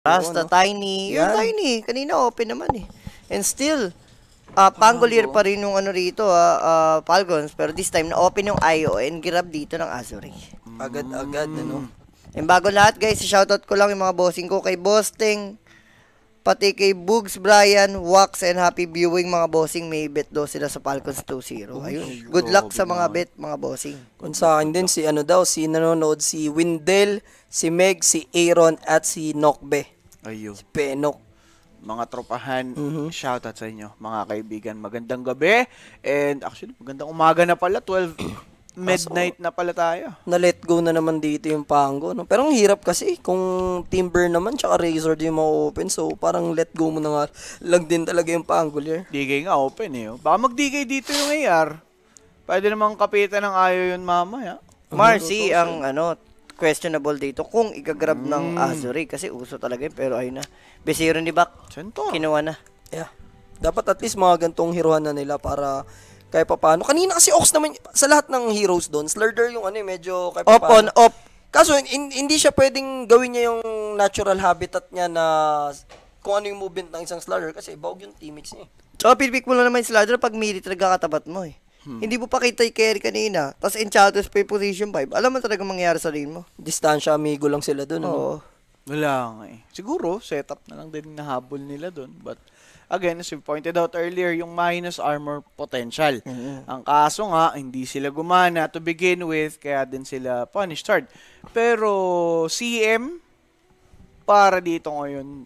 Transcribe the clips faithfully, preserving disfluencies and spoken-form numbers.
Rasta, no? Tiny. Yung Yan. Tiny. Kanina open naman eh. And still, uh, Pangolier pa rin yung ano rito, uh, uh, Falcons. Pero this time, na-open yung I O and grab dito ng Azuri. Agad-agad, ano? And bago lahat guys, shoutout ko lang yung mga bossing ko kay Bosting, pati kay Bugs, Brian, Wax, and happy viewing mga bossing. May bet daw sila sa Falcons two zero. Ayun. Good luck sa mga bet mga bossing. Kung sa akin din, si ano daw, si nanonood, si Windel, si Meg, si Aaron, at si Nokbe. Ayun. Si Penok. Mga tropahan, Mhm. shoutout sa inyo, mga kaibigan. Magandang gabi. And actually, magandang umaga na pala. twelve midnight na pala tayo. Na-let go na naman dito yung Pango, no? Pero ang hirap kasi kung Timber naman tsaka Razor din yung ma-open. So, parang let go mo na nga lang din talaga yung Pangolier. D K nga open eh. oh. Baka mag-D K dito yung A R. Pwede namang kapitan ng ayaw yun mamaya. Marcy ang ano questionable dito kung igagrab ng Mm. Azuri kasi uso talaga yun, pero ayun na. Besiro ni Bak, Sento. kinuha na. Yeah. Dapat at least mga gantong hiruhan na nila para kahit papaano. Kanina kasi Ox naman, sa lahat ng heroes doon, Slurder yung ano eh, medyo kahit Off on, papaano. off. Kaso hin- hindi siya pwedeng gawin niya yung natural habitat niya na kung ano yung movement ng isang Slurder kasi bawag yung teammates niya eh. So, pilpik mo lang naman yung slider pag melee talaga katapat mo eh. Hmm. Hindi mo pa kita yung carry kanina, tapos Enchantress pa yung position five. Alam mo talaga mangyayari sa lane mo. Distansya, amigo lang sila doon. ano? Oo. Wala nga eh. Siguro, setup na lang din nahabol nila dun. But, again, as we pointed out earlier, yung minus armor potential. Mhm. Ang kaso nga, hindi sila gumana to begin with, kaya din sila punished hard. Pero, C M, para dito ngayon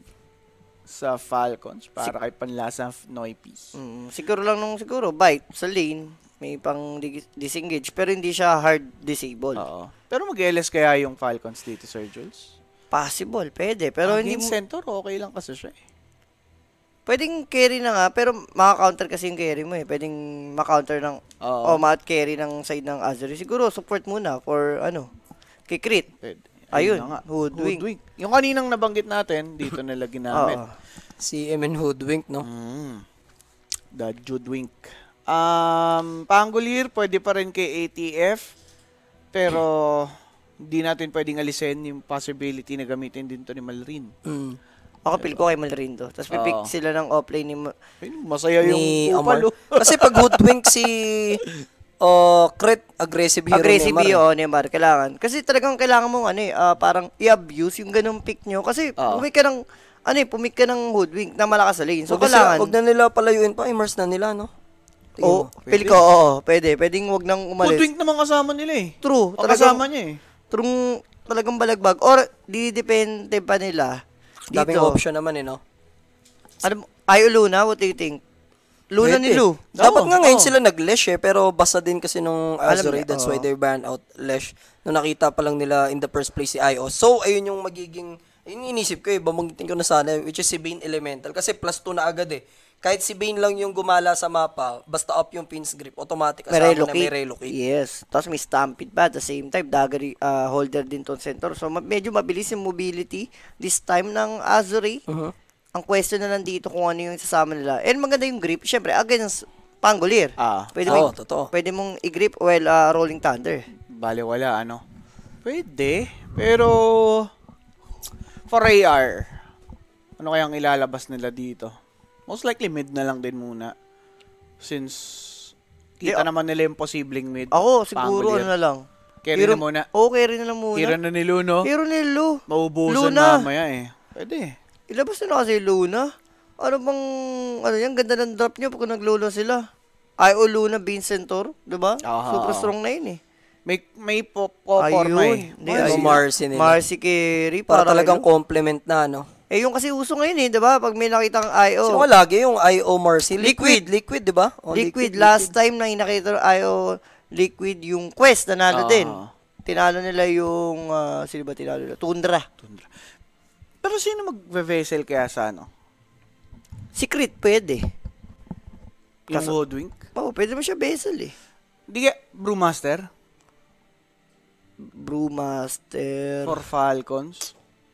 sa Falcons, para kay panlasa Noipis. Mm, siguro lang nung siguro, bite sa lane, may pang di- disengage, pero hindi siya hard disable. Oo. Pero mag-L S kaya yung Falcons dito, Sir Jules? Possible, pwede. Pero hindi Against mo, center, okay lang kasi siya eh. pwedeng carry na nga, pero maka-counter kasi yung carry mo eh. Pwedeng maka-counter ng, Oo. o ma-carry ng side ng Azuri. Siguro, support muna for, ano, kay Crit. Pwede. Ayun, na nga. Hoodwink. Yung kaninang nabanggit natin, dito nila ginamit. Oo. Si M N Hoodwink, no? Mm. The Judwink. Um, Pangolier, pwede pa rin kay A T F. Pero, hindi natin pwedeng alisin yung possibility na gamitin din to ni Malrin. Mm. Ako, feel ko kay Malrin to. Tapos pipick Oo. sila ng offlane ni... Ma- Ay, masaya yung Ni upal. Amar. Kasi pag Hoodwink si uh, Crit, aggressive hero aggressive ni Amar. yun, Neymar, kailangan. Kasi talagang kailangan mong ano eh, ah, parang i-abuse yung ganung pick nyo. Kasi Oo. pumik ka ng, ano eh, pumik ka ng hoodwink na malakas sa lane. So, Wag na sila- kailangan. wag na nila palayuin pa, immerse na nila, no? Tingin Oo, mo. feel ko, oo, pwede. Pwedeng wag nang umalis. Hoodwink naman kasama nila eh. True, Ang talagang, kasama niya eh. true, talagang balagbag. Or, didepende pa nila. Daming Dito. option naman, eh, no? Ano, Ayo Luna, what do you think? Luna ni Pwede. Lu. Dapat Oo, nga ngayon oo. sila nag-lesh eh, pero basa din kasi nung Alam Azure, niya, that's oo. why they banned out Lesh. Nung nakita pa lang nila in the first place si I O. So, ayun yung magiging, ayun yung inisip ko eh, bamanggitin ko na sana, which is si Bane Elemental. Kasi plus two na agad eh. Kahit si Bane lang yung gumala sa mapa, basta up yung pins grip, automatic May kasama na relocate. may relocate. Yes. Tapos may stampede pa at the same time. Dagger uh, holder din tong center. So, ma- medyo mabilis yung mobility this time ng Azuri. Mhm. Ang question na nandito kung ano yung sasama nila. And maganda yung grip. Siyempre, against Pangolier. Ah, Pwede, Oo, mo, totoo. pwede mong i-grip while uh, Rolling Thunder. bale wala ano. Pwede, pero for A R, ano kayang ilalabas nila dito? Most likely mid na lang din muna. Since kita Di- naman nila yung posibleng mid. Ako, siguro Pangolier. ano na lang. Carry Hero- na muna. Oo, carry na lang muna. Hero na ni Luno. Hero ni Lu. Maubusan Luna. mamaya eh. Pwede. Ilabas na kasi Luna. Ano bang, ano yan, ganda ng drop nyo pag naglolo sila. I O Luna, Vincentor, diba? Aha. Super strong na yun eh. May may po forma eh. Hindi, Ano, ayun. Marcy nila. Marcy carry. Para Para talagang ano. complement na, no? Eh, yung kasi uso ngayon eh, diba? Pag may nakita kang I O. Sino nga lagi yung I O Marcy? Liquid. Liquid, liquid, di ba? Oh, liquid. Last time na nakita ng I O Liquid, yung Quest, nanalo Ah. din. Tinalo nila yung, ah, sino ba tinalo nila? Tundra. Tundra. Pero sino mag-vessel kaya sa ano? Secret, pwede. Yung Kaso- Hoodwink? Oo, pwede mo siya vessel eh. Hindi ka, Brewmaster? Brewmaster. For Falcons?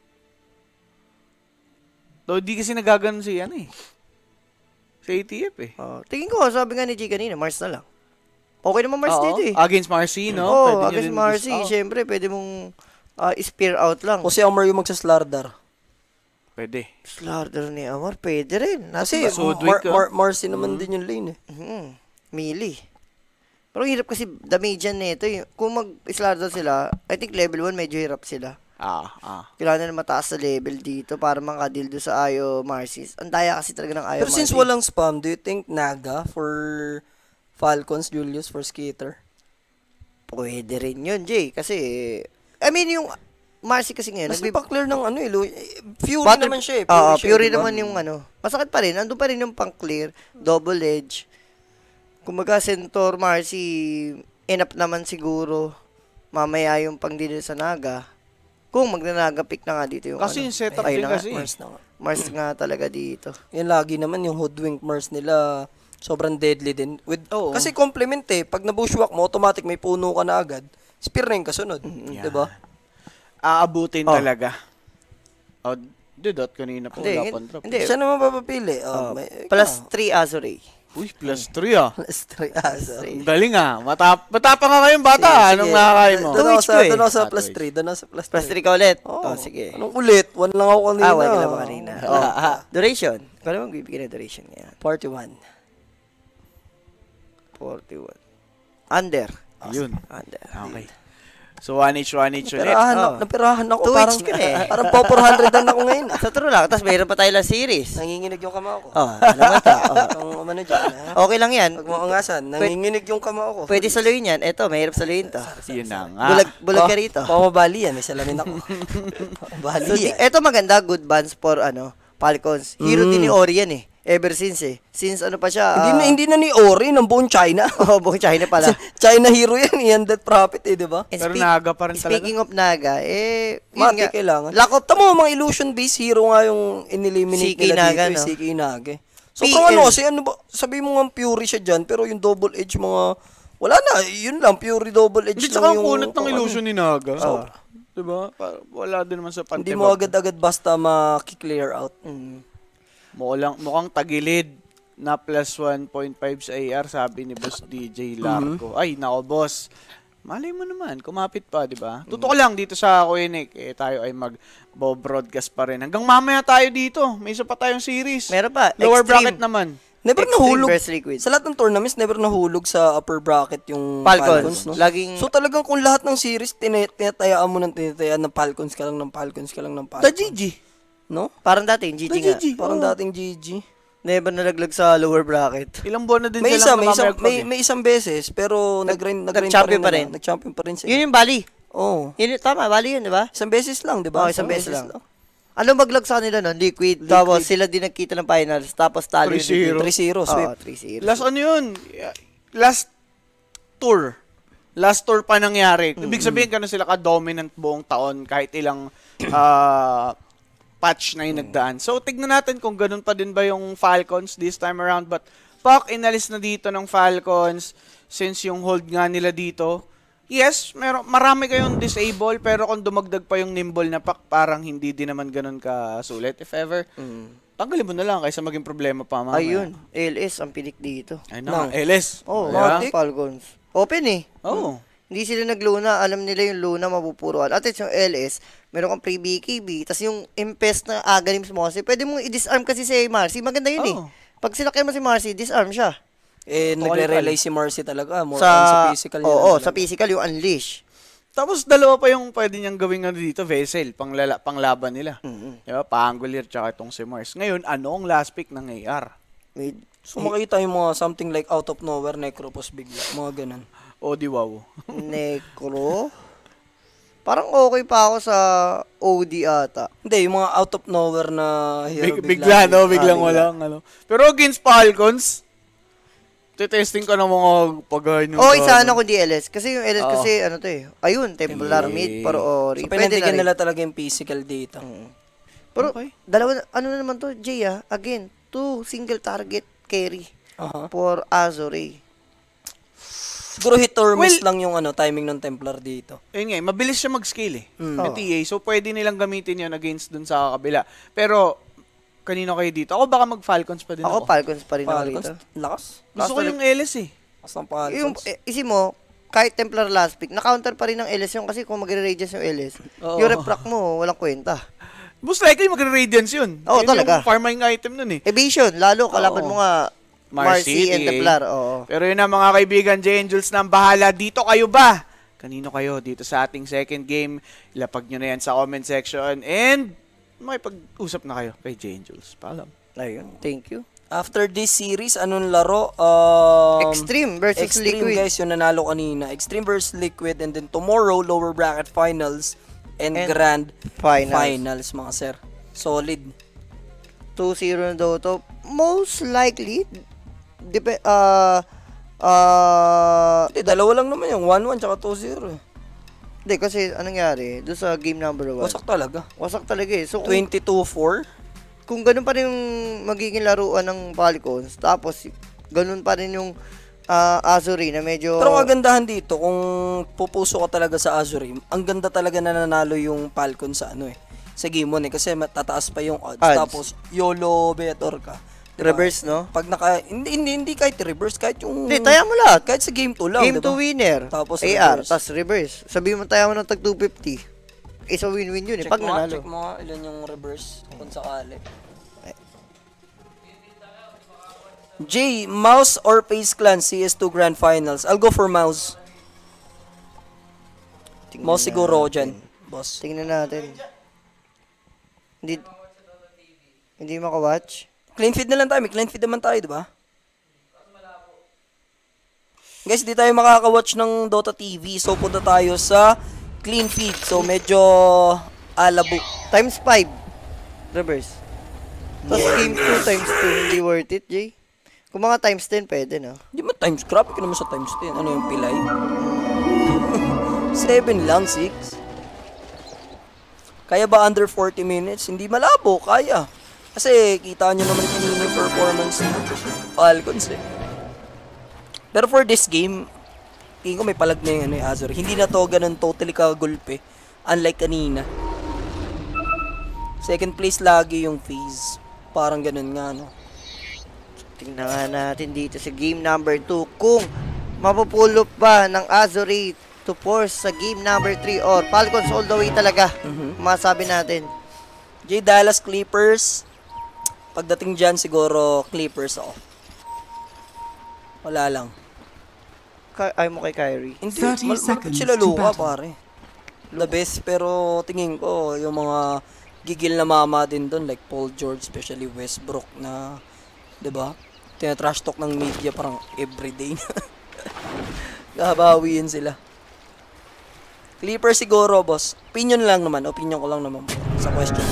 Though di kasi nagaganon si ano eh. Sa A T F eh. Ah, tingin ko, sabi nga ni G kanina, Mars na lang. Okay naman Mars Oo. dito eh. Against Marcy, no? Oo, Pwede nyo against din Marcy, dis- oh. syempre, pwede mong ah, spear out lang. O si Amar yung magsaslardar. Pwede. Slaughter ni Amar, pwede rin. Kasi Nasa, Sudwig Mar- ka. Mar- Marcy naman din yung lane eh. mm, melee. Pero hirap kasi damage yan nito. Eh. Kung mag-slaughter sila, I think level one medyo hirap sila. Ah, ah. Kailangan na mataas sa level dito para makadil do sa Ayo Marcy's. Ang daya kasi talaga ng Ayo Pero since Marcy. walang spam, do you think Naga for Falcons, Julius for Skater? Pwede rin yun, Jay. Kasi, I mean, yung Marcy kasi ngayon, Mas nagbi- nagpa-clear ng ano eh. Lu- eh, Fury Butter- naman siya eh. Oo, siya, Fury diba? naman yung ano. Masakit pa rin. Andun pa rin yung pang-clear, double edge. Kumaga, Centaur, Marcy, enough naman siguro. Mamaya yung pang dinil sa Naga. Kung magnanaga pick na nga dito yung Kasi ano. yung setup Ayun din na nga, kasi. Mars na nga. Mars nga talaga dito. Yan lagi naman yung hoodwink Mars nila sobrang deadly din. With, Oo. Kasi complement eh. Pag na-bushwhack mo, automatic may puno ka na agad. Spear na yung kasunod. Yeah. Diba? Aabutin Oh. talaga. Oh, dudot kanina po. Hindi, Wala hin- pang drop. hindi. Siya naman papapili. Oh, Oh, may, plus three Azure. Uy, plus three ah. Plus three. Ah, sorry. Ang galing ah. Matap matapang ka kayong bata. Sige, Anong sige. nakakain mo? Doon ako Two sa, H P eh. doon ako sa Ah, plus two three. Doon ako sa plus Plus three. three ka ulit. Oh, Oh, sige. Anong ulit? One lang ako kanina. Ah, wala ka lang kanina. Oh. Oh, ah, duration. Kung ano magbibigay na duration niya? forty-one. forty-one. Under. Yun. Under. Okay. So, one H, one H ulit. Napirahan, Oh. ako, napirahan ako. Two Parang, H ka na eh. parang po four hundred na ako ngayon. ah. Sa true lang. Tapos mayroon pa tayo lang series. Nanginginig yung kamao ko. Oh, ano ba ta? Oh. Ang umano dyan. ha? Okay lang yan. Pag maungasan, nanginginig yung kamao ko. Pwede saluhin yan. Eto, mahirap saluhin to. Yun na nga. Bulag, bulag ka Oh, rito. Pamabali yan. May salamin ako. Pamabali So, di, yan. eto maganda, good bands for ano, Falcons. Hero din ni Ori yan eh. Ever since eh. Since ano pa siya. Hindi na, ah, hindi na ni Ori, ng buong China. oh, buong China pala. China hero yan. Yan that profit eh, di ba? And Pero speak- Naga pa rin talaga. Speaking of Naga, eh, yun Mati nga. kailangan. Lack of Tamo, mga illusion-based hero nga yung ineliminate C K nila Naga, dito. no? No? C K Naga. So, P L. kung ano kasi, ano ba, sabi mo nga Fury siya dyan, pero yung double edge mga, wala na, yun lang, Fury double edge Hindi, lang tsaka ang yung... kunat ng illusion ni Naga. Oh. Diba? Pa- Wala din naman sa pantibag. Hindi mo agad-agad basta maki-clear out. Mm. Mukhang, mukhang tagilid na plus one point five sa A R, sabi ni Boss D J Largo. Ay, nako boss. Malay mo naman, kumapit pa, di ba? Totoo lang dito sa Kuinik, eh, tayo ay mag-broadcast pa rin. Hanggang mamaya tayo dito. May isa pa tayong series. Meron pa. Lower Extreme. bracket naman. Never Extreme nahulog. versus Liquid. Sa lahat ng tournaments, never nahulog sa upper bracket yung Falcons. Falcons. no? Laging, So talagang kung lahat ng series, tina- tinatayaan mo ng tinatayaan ng Falcons ka lang ng Falcons ka lang ng Falcons. The G G. No? parang dati, yung G G The nga. G G. Parang Oo. dating G G. Never nalaglag sa lower bracket. Ilang buwan na din May sila isa, may, isa, namamayagpag may, eh. may isang beses, pero nag-grind, nag-grind nag-champion pa pa rin. rin. Nag-champion pa rin sila. Yun yung Bali. Oo. Yun, yung- tama, Bali yun, di ba? Isang beses lang, di ba? Oh, isang beses lang. Ano maglag sa kanila nun? Liquid. Tapos sila din nagkita ng finals. Tapos talo three zero. three zero, sweep. Oh, three zero. Last ano yun? Last tour. Last tour pa nangyari. Ibig sabihin ka na sila ka-dominant buong taon kahit ilang ah, patch na yung nagdaan. So, tignan natin kung ganun pa din ba yung Falcons this time around. But, Pak, inalis na dito ng Falcons since yung hold nga nila dito. Yes, meron, marami kayong disable pero kung dumagdag pa yung nimble na Pak, parang hindi din naman ganun kasulit. If ever, tanggalin mo na lang kaysa maging problema pa mamaya. Ayun, L S ang pinik dito. Ayun na, L S. Oh, Diba? mga Falcons. Open eh. Oo. Hindi sila nagluna. Alam nila yung luna mapupuruan. At yung L S, meron kang pre-B K B. Tapos yung Impest na Aghanim mo kasi, pwede mong i-disarm kasi si Marcy. Maganda yun eh. Oh. Pag sinakyan mo si Marcy, disarm siya. Eh, nagre-relay si Marcy talaga. More sa, on sa physical niya. Oo, lang sa talaga. physical, yung unleash. Tapos dalawa pa yung pwede niyang gawin ano dito, Vessel, panglala, panglaban nila. Mhm. Diba? Pa-Angular tsaka itong si Mars. Ngayon, ano ang last pick ng A R? May, So makita yung mga something like out of nowhere, Necropos bigla. Mga ganun. O di wow. Necro. Parang okay pa ako sa O D ata. Hindi, yung mga out of nowhere na hero Big, bigla, no? Biglang Ah, bigla. walang, ano. Pero against Falcons, testing ko ng mga pagay nung Okay, sa ano kundi L S. Kasi yung L S Oo. kasi, ano to eh. Ayun, Templar Okay. mid, pero Ori. So Pwede na pinandigan rin. nila talaga yung physical data. Pero, Okay. dalawa, na- ano na naman to, Jay ah. Again, two single target carry Aha. for Azure. Siguro hit or miss Well- lang yung ano timing ng Templar dito. Ayun nga, eh, mabilis siya mag-scale eh. Mm. Yung T A. So, pwede nilang gamitin yun against dun sa kabila. Pero, kanino kayo dito? Ako baka mag-Falcons pa din Ako, ako. Falcons pa rin ako Falcons, dito. lakas. Gusto ko Lakas yung L S eh. Lakas ng Yung, Falcons. eh, isi mo, kahit Templar last pick, na-counter pa rin ng L S yung kasi kung magre-radius yung L S, Oo. yung refract mo, walang kwenta. Most likely magre-Radiance yun. Oo, Yun talaga. yung farming item nun eh. Evasion, lalo kalaban Oo. mo nga Marcy and eh. Templar. Oo. Pero yun na mga kaibigan, J-Angels na ang bahala. Dito kayo ba? Kanino kayo dito sa ating second game? Ilapag nyo na yan sa comment section. And makipag-usap na kayo kay J-Angels. Paalam. Ayun, thank you. After this series, anong laro? Um, Extreme versus Extreme, Liquid. guys, yung nanalo kanina. Extreme versus Liquid. And then tomorrow, lower bracket finals. And, And grand finals. finals, mga sir. Solid. two zero na daw to. Most likely, dep- uh, uh, Hindi, dalawa lang naman yung one one tsaka two zero. hindi, kasi anong nangyari? Doon sa game number one. Wasak talaga. Wasak talaga eh. So, kung, twenty-two four. kung ganun pa rin yung magiging laruan ng Falcons, tapos ganun pa rin yung uh, Azuri na medyo... Pero ang kagandahan dito, kung pupuso ka talaga sa Azuri, ang ganda talaga na nanalo yung Falcon sa ano eh. Sa game one eh, kasi matataas pa yung odds. Odds. Tapos, YOLO better ka. Diba? Reverse, no? Pag naka, hindi, hindi, hindi kahit reverse, kahit yung... Hindi, taya mo lahat. Kahit sa game two lang, Game diba? to winner. Tapos A R, reverse. tapos reverse. Sabi mo tayo mo ng tag two fifty. Isa win-win yun eh. Check Pag mo nga, nanalo. check mo nga ilan yung reverse kung sakali. J, Mouse or Face Clan C S two Grand Finals? I'll go for Mouse. Tingnan Mouse siguro natin. dyan, boss. Tingnan natin. Hindi... Hindi maka-watch? Clean feed na lang tayo. May clean feed naman tayo, di ba? Guys, di tayo makaka-watch ng Dota T V. So, punta tayo sa clean feed. So, medyo alabo. Times five. Reverse. Tapos game two times two. Hindi worth it, Jay. Kung mga times ten, pwede, no? Di ba times? Grabe ka naman sa times ten. Ano yung pilay? seven lang, six. Kaya ba under forty minutes? Hindi malabo, kaya. Kasi kita nyo naman kanina yung performance ng Falcons eh. Pero for this game, tingin ko may palag na yung ano, yung Azure. Hindi na to ganun totally kagulpe. Unlike kanina. Second place lagi yung phase. Parang ganun nga, no? Tingnan nga natin dito sa game number two kung mapupulop ba ng Azuri to force sa game number three or Falcons all the way talaga. Mhm. Masabi natin. J Dallas Clippers. Pagdating dyan siguro Clippers ako. Wala lang. Ka- ay mo kay Kyrie. Hindi, thirty mal- malapit seconds sila to luka battle. pare. The best pero tingin ko yung mga gigil na mama din doon like Paul George, especially Westbrook na 'di ba? Tina-trash talk ng media parang everyday na. Gabawiin sila. Clippers siguro, boss. Opinion lang naman. Opinion ko lang naman po sa question.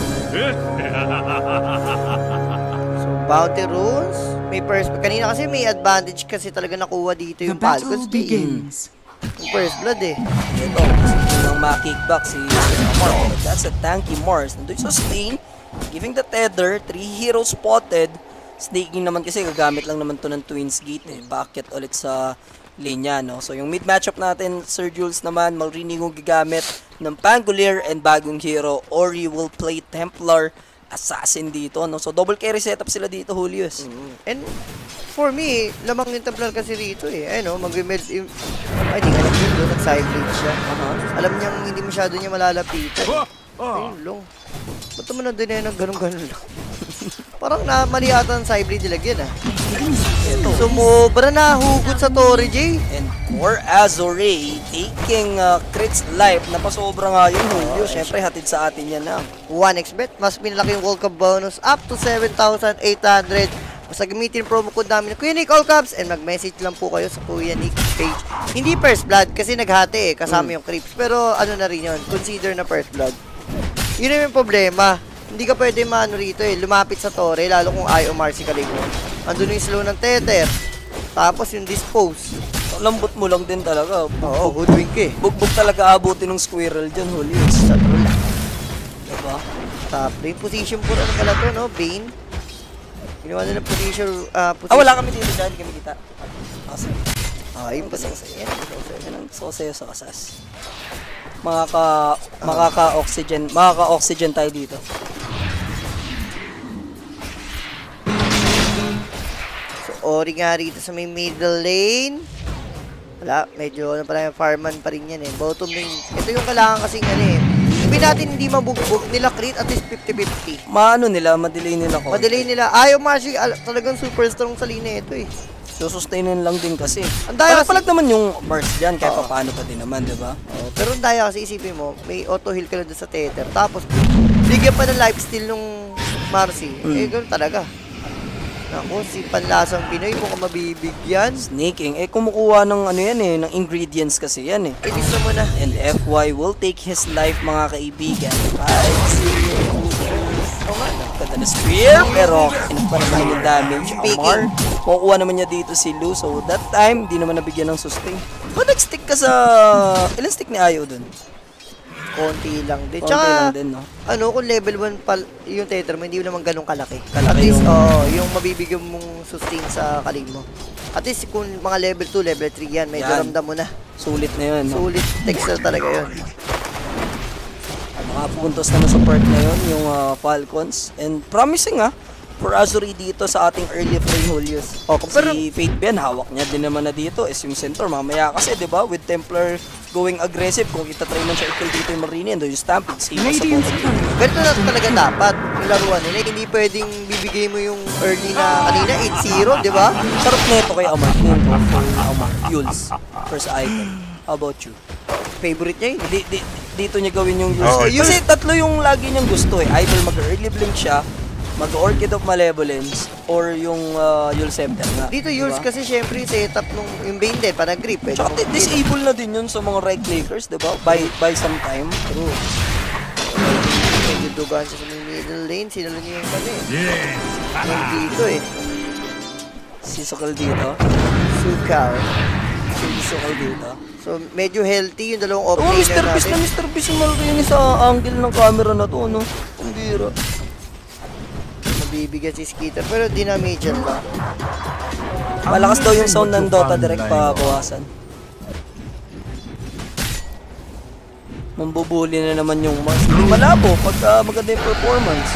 So bounty rules, may first kanina kasi may advantage kasi talaga nakuha dito The yung battle Falcons. Eh. begins. Yung first blood eh. Ito, yung ma-kickback si Mars. That's a tanky Mars. Nandun yung sustain, giving the tether, three heroes spotted. Snaking naman kasi gagamit lang naman to ng Twins Gate eh. Bakit ulit sa linya, no? So yung mid matchup natin, Sir Jules naman, marinig kong gagamit ng Pangolier and bagong hero or you will play Templar Assassin dito, no? So double carry setup sila dito, Julius. Mm. And for me, lamang yung Templar kasi rito eh. Ayun no, mag-med... Ay, di ka alam yun, doon, nag-side siya. Uh-huh. Alam niyang hindi masyado niya malalapitan. Ayun long. Ba't naman nandun na yun ng ganun-ganun lang? Parang na mali ata ang Cyblade dilagyan ah. Ito. Sumobra na hugot sa Tori J. And for Azure, taking uh, Crit's life, napasobra nga yung Julio. Siyempre, hatid sa atin yan na. one x bet, mas pinalaki yung World Cup bonus up to seven thousand eight hundred. Basta gamitin promo code namin ng Kuya Nick All Caps and mag-message lang po kayo sa Kuya Nick page. Hindi first blood kasi naghati eh, kasama yung creeps. Pero ano na rin yun, consider na first blood. Yun na yung problema. Hindi ka pwede maano rito eh, lumapit sa Torre, lalo kung I O Marcy ka mo. Andun yung slow ng tether. Tapos yung dispose. Lambot mo lang din talaga. Oo, hoodwink eh. Bugbog talaga abutin ng squirrel dyan, Julius. Sa trula. Diba? Top lane position po ano pala to, no? Bane. Ginawa nila position, uh, position. Ah, wala kami dito dyan. Hindi kami kita. Awesome. Ah, yun pa sa Yan. Yan ang sosayo sa kasas. Makaka, makaka-oxygen, makaka-oxygen tayo dito. So, Ori nga rito sa may middle lane. Wala, medyo ano pala yung farman pa rin yan eh. Bottom lane. Ito yung kailangan kasing ano eh. Sabihin natin hindi mabugbog nila crit at least fifty fifty. Maano nila, madelay nila ko. Madelay nila. Ayaw Marcy, al- talagang super strong sa linya ito eh. Susustainin lang din kasi. Ang daya kasi- Palag naman yung Mars dyan, kahit Oo. pa paano pa din naman, di ba? Oh, pero ang daya kasi isipin mo, may auto heal ka na doon sa tether. Tapos, bigyan pa ng lifesteal nung Marcy. Mm. Eh, ganoon talaga. Naku, si Panlasang Pinoy, mukhang mabibigyan. Sneaking. Eh, kumukuha ng ano yan eh, ng ingredients kasi yan eh. Itis na mo na. And F Y will take his life, mga kaibigan. Five, zero, Oo nga. Ganda na spear, pero inupa naman yung damage. Speaking. Amar, makukuha naman niya dito si Lu. So, that time, di naman nabigyan ng sustain. Ba, nag-stick ka sa... Ilan stick ni Ayo dun? Konti lang din. Konti Tsaka, lang din, no? ano, kung level one pa yung tether mo, hindi naman ganun kalaki. Kalaki At least, yung- oo, yung mabibigyan mong sustain sa kaling mo. At least, kung mga level two, level three yan, medyo Yan. ramdam mo na. Sulit na yun, no? Sulit texture talaga yun. Makapuntos naman sa part na yun, yung uh, Falcons. And promising ah, for Azuri dito sa ating early frame Julius. Oh, pero- Si Fate Ben, hawak niya din naman na dito is yung center. Mamaya kasi, di ba, with Templar going aggressive, kung itatry man siya i-kill dito yung Marine, ando yung Stampede, save sa bottom. Ganito na talaga dapat yung laruan nila. Hindi pwedeng bibigay mo yung early na kanina, eight zero, di ba? Sarap neto kay Amar, kung go for Amar, Yules, first item. How about you? Favorite niya yun. Di, di, dito niya gawin yung Yules. Oh, Kasi tatlo yung lagi niyang gusto eh. Either mag-early blink siya, mag-Orchid of Malevolence, or yung uh, Yules Scepter nga. Dito diba? Yules kasi syempre yung setup nung yung Bane din, parang grip. Pwede Tsaka mong di- kill. disable na din yun sa mga right clickers, di ba? By, by some time. True. Medyo dugaan siya sa middle lane. Sinalo niya yung kami. Yung dito eh. Si Sokal dito. Sukaw. Si Sokal dito. So, medyo healthy yung dalawang Oh, off-laner Mister Beast na natin. Mister Beast yung malaki sa angle ng camera na to, no? Ang bira. Mabibigyan si Skitter. Pero dinamage ba? Malakas daw yung sound ng Dota direct pa bawasan. Mambubuli na naman yung Mars. Hindi malabo pagka maganda yung performance.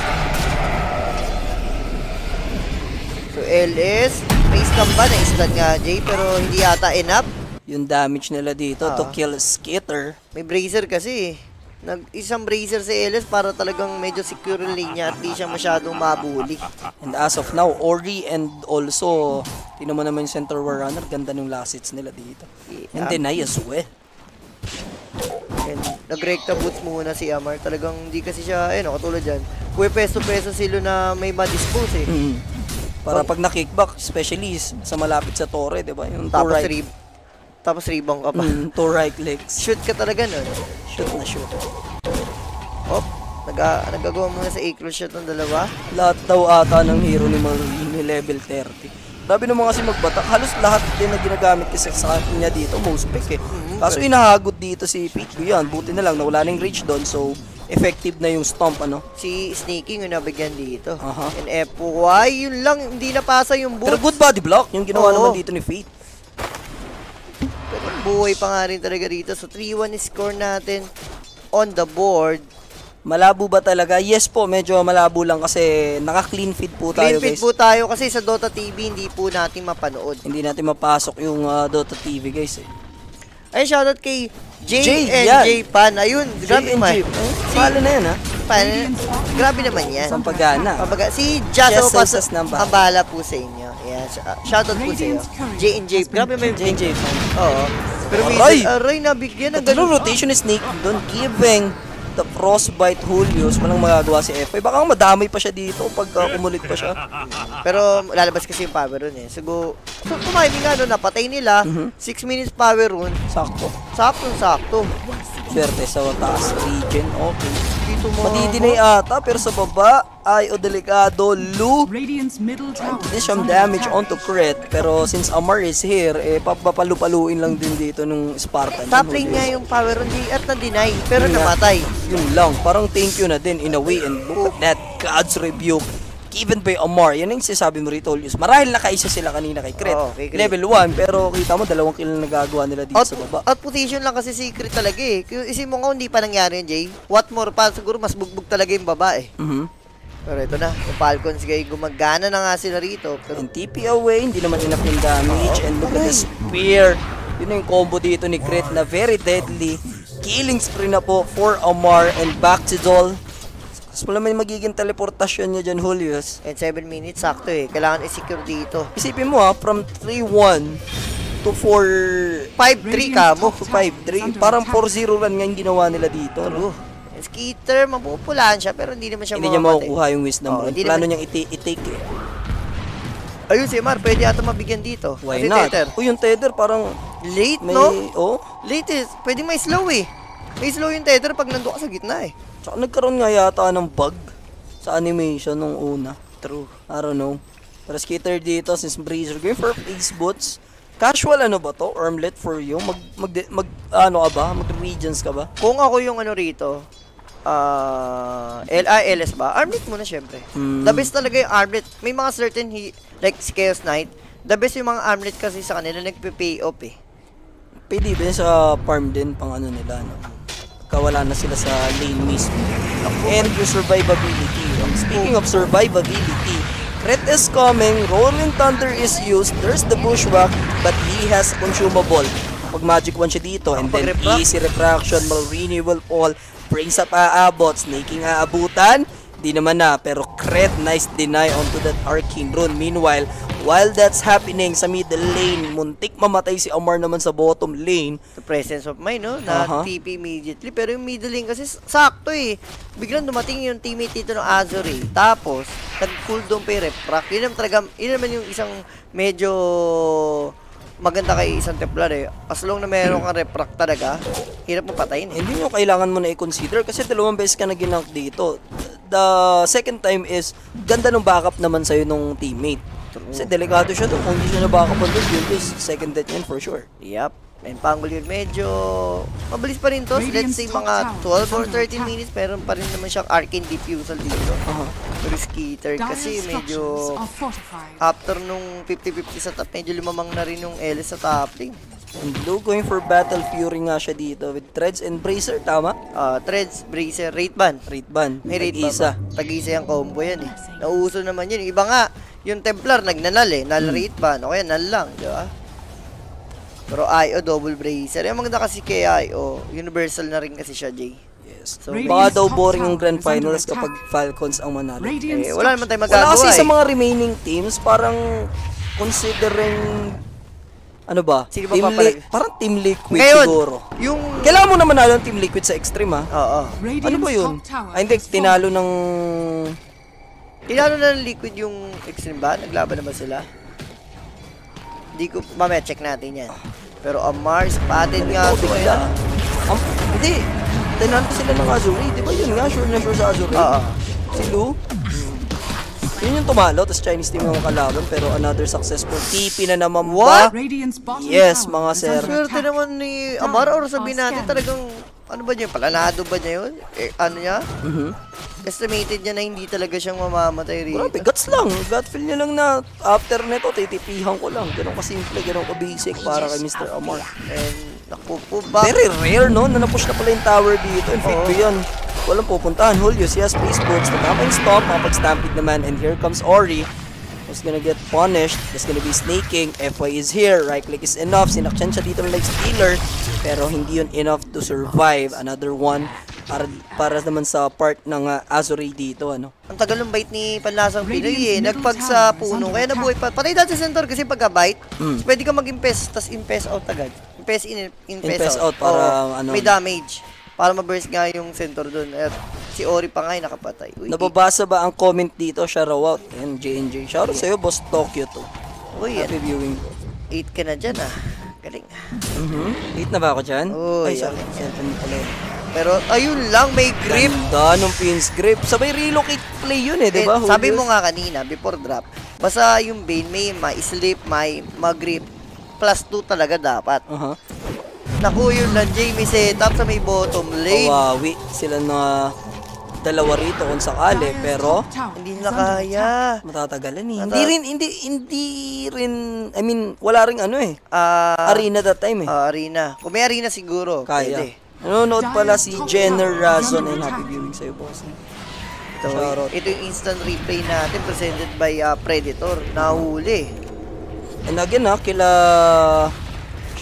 So, L S, may stun ba? Na-stun nga, Jay, pero hindi yata enough. Yung damage nila dito to Ah. kill Skitter. May bracer kasi eh. Nag isang bracer si L S para talagang medyo secure yung lane niya at di siya masyadong mabuli. And as of now, Ori and also, tingnan mo naman yung center war runner, ganda ng last hits nila dito. And Yeah. deny as well. And nag-recta boots muna si Amar. Talagang di kasi siya, eh no, katulad dyan. Kuwi peso-peso sila na may ma-dispose eh. Mm. Para pag na-kickback, especially sa malapit sa torre, di ba? Yung two Tapos right, rib Tapos rebound ka pa. mm, two right clicks. Shoot ka talaga nun. Shoot na shoot. Hop. Nag nagagawa muna sa acro shot ng dalawa. Lahat daw ata ng hero ni Marine ni level thirty. Grabe naman kasi magbatak. Halos lahat din na ginagamit kasi sa kanya dito, most pick eh. Kaso inahagot dito si Pete yan. Buti na lang, nawala ng reach doon. So, effective na yung stomp, ano. Si Sneaking yung nabigyan dito. Aha. And F Y, yun lang, hindi napasa yung Pero boots. good body block, yung ginawa Oo. naman dito ni Fate. Pero buhay pa nga rin talaga dito. So, three one score natin on the board. Malabo ba talaga? Yes po, medyo malabo lang kasi naka-clean feed po tayo, Clean feed guys. po tayo kasi sa Dota T V hindi po natin mapanood. Hindi natin mapasok yung uh, Dota T V, guys. Eh. Ay, shoutout kay J J, and yan. J Pan. Ayun, grabe J and man. J. Eh, Pala na yan, ha? Pan, grabe naman yan. Sampagana. Pabaga, si Jaso Jazz Pas Sosas ng bahay. ang bahala po sa inyo. Yan, sh- uh, shoutout po sa iyo. J and J. Grabe may J J fan. Oo. Pero may Aray! aray nabigyan ng Ito ganun. rotation is Snake doon, giving the Frostbite Julius. Walang magagawa si F Y. Baka madamay pa siya dito pag uh, kumulit pa siya. Pero lalabas kasi yung power run eh. Siguro, so tumiming nga no, napatay nila. six minutes power run. Sakto. Sakto-sakto. Swerte sa taas region. Okay. Dito mo. Madidinay ata, pero sa baba ay o delikado. Lu. Radiant's middle tower. Addition damage onto crit. Pero since Amar is here, eh, papapalupaluin lang din dito nung Spartan. Top lane nga yung power run di at na-deny. Pero Yun nga. namatay. Yun lang. Parang thank you na din in a way. And look at that. God's rebuke. Given by Amar. Yan yung sinasabi mo rito, Julius. Marahil nakaisa sila kanina kay Crit. Oo, kay Crit. Level one. Pero kita mo, dalawang kill na nagagawa nila dito Out, sa baba. out position lang kasi secret talaga eh. Kung isip mo nga hindi pa nangyari yun, Jay. What more pa? Siguro mas bugbog talaga yung baba eh. Mhm. Pero ito na, yung Falcons guys, gumagana na nga sila rito. Pero And T P away, hindi naman enough yung damage. And look at the spear. Yun na yung combo dito ni Crit na very deadly. killing spree na po for Omar and back to Dol. Tapos wala may magiging teleportasyon niya dyan, Julius. And seven minutes, sakto eh. Kailangan i-secure dito. Isipin mo ha, from three one to four five three ka mo. to five three. Parang four zero run nga yung ginawa nila dito. No? Skitter, mapupulaan siya, pero hindi naman siya Hindi niya mamamatay. makukuha yung wisdom Oh, run. hindi Plano naman- niyang iti- i-take eh. Ayun si Mar, pwede ata mabigyan dito. Why Kasi not? tether. Uy, yung tether parang Late, may... no? Oh? Late is, pwede may slow eh. May slow yung tether pag nandun ka sa gitna eh. Tsaka nagkaroon nga yata ng bug sa animation nung una. True. I don't know. Pero skater dito, since Breezer going for face boots. Casual ano ba to? Armlet for you? Mag, mag, mag ano ka ba? Mag-regions ka ba? Kung ako yung ano rito, ah L I L S ba? Armlet muna syempre. Hmm. The best talaga yung armlet. May mga certain, he, like si Chaos Knight, the best yung mga armlet kasi sa kanila, nagpe-pay off eh. Pwede ba yun sa farm din pang ano nila, no? Kawala na sila sa lane mismo. And yung survivability. Um, speaking of survivability, threat is coming, Rolling Thunder is used, there's the bushwhack, but he has consumable. Pag magic one siya dito, and then Pag-refract. easy refraction, Malrini will fall, brings up aabot, snaking aabutan, di naman na, pero Kret, nice deny onto that arcane rune. Meanwhile, while that's happening sa middle lane, muntik mamatay si Omar naman sa bottom lane. The presence of mind, no? Na Aha. T P immediately. Pero yung middle lane kasi sakto eh. Biglang dumating yung teammate dito ng Azure eh. Tapos, nag-cooldown pa yung refract. Yun naman talaga, yun naman yung isang medyo maganda kay isang Templar eh. As long na meron kang refract talaga, hirap mo patayin eh. Hindi nyo kailangan mo na i-consider kasi dalawang beses ka na ginank dito. The second time is, ganda ng backup naman sa'yo nung teammate. Kasi delikado siya doon. Kung hindi siya na-backup on doon, yun is second death yan for sure. Yup. And Pangol yun medyo mabilis pa rin to. Let's say mga twelve or thirteen minutes, meron pa rin naman siyang arcane diffusal dito. Aha. Pero Skitter kasi medyo after nung fifty fifty sa top, medyo lumamang na rin yung L S sa top lane. And Blue going for Battle Fury nga siya dito with Threads and Bracer, tama? Ah, Threads, Bracer, Rate Ban. Rate ban. May rate Isa. ban. Tag-isa yung combo yan eh. Nauuso naman yun. Iba nga, yung Templar nagnanal eh. Null rate ban. O kaya null lang, di ba? Pero I O double Bracer. Yung maganda kasi kay I O, universal na rin kasi siya, Jay. Yes. So, Baka daw boring yung Grand Finals kapag Falcons ang manalo. Eh, wala naman tayong Wala magagawa kasi eh. sa mga remaining teams, parang considering ano ba? Sino ba Team papalag- Li- parang Team Liquid Ngayon, siguro. yung... Kailangan mo naman manalo ng Team Liquid sa Extreme ha. Oo. Ano ba yun? Ay hindi, tinalo ng... Tinalo na ng Liquid yung Extreme ba? Naglaban naman sila? Hindi ko... Mamaya, check natin yan. Pero Amar, spotted nga to eh. Bigla. Um, hindi. Tinalo sila ng Azuri. Di ba yun nga? Sure na sure sa Azuri. Oo. Si Lu. Yun yung tumalo, tapos Chinese team yung kalaban, pero another successful T P na naman ba? What? Yes, mga sir. Swerte naman ni Amar, or sabihin natin talagang... Ano ba niya? Palanado ba niya yun? Eh, ano niya? Mhm. Estimated niya na hindi talaga siyang mamamatay rito. Grabe, guts lang. Gut feel niya lang na after nito, titipihan ko lang. Ganun kasimple, ganun ka-basic para kay Mister Amar. And, naku po ba? Very rare, no? Na na-push na pala yung tower dito. In fact, Oo. yun. Walang pupuntahan. Julius, yes, Facebook. Natama yung stop, makapag-stampede naman. And here comes Ori. Who's gonna get punished. There's gonna be snaking. F Y is here. Right click is enough. Sinakchan siya dito ng like stealer. Pero hindi yun enough to survive. Another one. Para, para naman sa part ng uh, Azure dito, ano? Ang tagal ng bite ni Panlasang Pinoy eh. Nagpag sa puno, kaya nabuhay pa. Patay dati sa center kasi pagka-bite, Mm. pwede ka mag-impes, tas impes out agad. Impes in, impes, Impes out. out para, Oo, ano. may damage. Para ma-burst nga yung center dun. At si Ori pa nga ay nakapatay. Uy, Nababasa ba ang comment dito? Shout out. And J and J. Shout out sa'yo, Boss Tokyo to. uy, Happy viewing. eight ka na dyan ah. Galing. Mhm. Late na ba ako dyan? Uy, Ay, sorry. okay. Cellphone pala yun. Pero ayun lang, may grip. Ganda nung Pins grip. Sabay relocate play yun eh, di ba? Eh, sabi mo Julius? nga kanina, before drop, basta yung Bane may ma-sleep, may mag-grip. Plus two talaga dapat. Aha. Naku, yun lang, Jamie setup sa may bottom lane. Kawawi sila na dalawa rito kung sakali, pero Hindi nila kaya. matatagalan eh. Mata- Hindi rin, hindi, hindi rin, I mean, wala ring ano eh. Ah, Arena that time eh. ah, arena. Kung may arena siguro, Kaya. pwede. Nanonood pala si Jenner Razon and happy viewing sa'yo, boss. Ito, Shoutout. ito yung instant replay natin presented by ah, Predator. Nahuli. And again ha, kila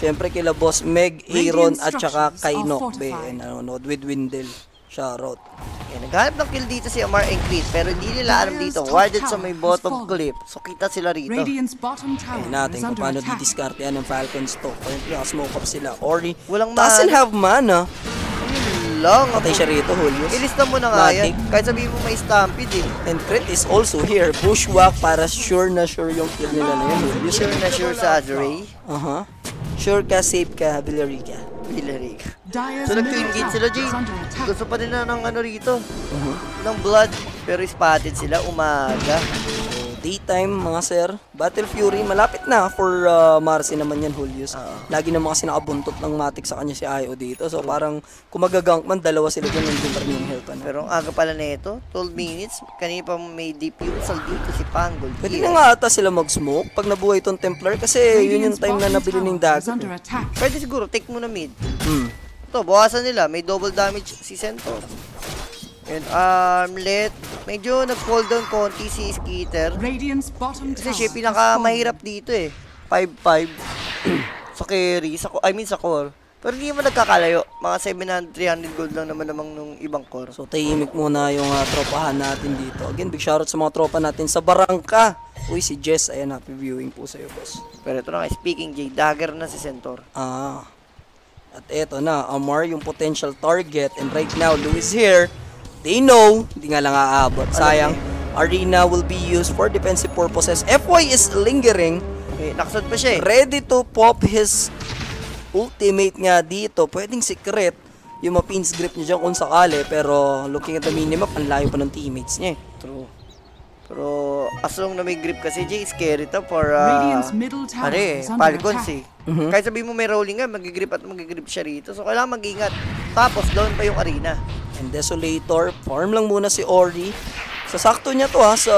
Siyempre kila Boss Meg, Aaron, at saka structures kay are Nokbe. fortified. And nanonood with Windel. Shoutout. Okay, naghanap ng kill dito si Amar and Chris, pero hindi nila alam dito. Warded sa may bottom clip. So, kita sila rito. Radiant's bottom tower Ayun natin is kung under paano attack. didiskartean ng Falcons to. Currently, smoke up sila. Ori Walang doesn't mana. have mana. Yun lang. Patay siya rito, Julius. Ilista mo na nga yan. Matic. Kahit sabihin mo may stampede eh. And Crit is also here. Bushwhack para sure na sure yung kill nila na yun, Julius. Sure na sure sa Azure. Aha. Sure ka, safe ka, Villarica. Hillary. Dire's So, middle nag-twin gate tower sila, Jay. is under attack. Gusto pa nila ng ano rito. Uh-huh. Ng blood. Pero spotted sila umaga. So, daytime, mga sir. Battle Fury, malapit na for uh, Marcy naman yan, Julius. Lagi naman kasi nakabuntot ng Matic sa kanya si I O dito. So, parang kung magagank man, dalawa sila dyan, nandun pa rin yung health. Ano? Pero ang aga pala na ito, twelve minutes. Kanina pa may diffusal dito si Pangol. Pwede Yes. na nga ata sila mag-smoke pag nabuhay itong Templar kasi yun yung Radiant's time na bottom nabili ng tower is dagat. under attack. Pwede siguro, take mo na mid. Hmm. Ito, bawasan nila. May double damage si Centaur. And armlet. Medyo nag-fall down konti si Skitter. Radiant's bottom Kasi tower siya is pinakamahirap dito eh. five five sa carry. Sa, I mean sa core. Pero hindi naman nagkakalayo. Mga seven hundred, three hundred gold lang naman namang nung ibang core. So, tahimik muna yung uh, tropahan natin dito. Again, big shoutout sa mga tropa natin sa Barangka. Uy, si Jess, ayan, happy viewing po sa'yo, boss. Pero ito na nga, speaking Jay, dagger na si Centaur. Ah. At eto na, Amar yung potential target. And right now, Luis here. They know, hindi nga lang aabot. Sayang, Arena will be used for defensive purposes. F Y is lingering. Okay, nakasad pa siya eh. Ready to pop his ultimate nga dito. Pwedeng secret yung ma-pins grip niya dyan kung sakali. Pero looking at the minimap, ang layo pa ng teammates niya eh. True. Pero as long na may grip kasi Jay, scary to for uh, Radiant's middle tower ano eh, is under Falcons attack. eh. Mhm. Kahit sabihin mo may rolling nga, magigrip at magigrip siya rito. So kailangan mag-ingat. Tapos down pa yung arena. And Desolator, farm lang muna si Ori. Sasakto niya to ha sa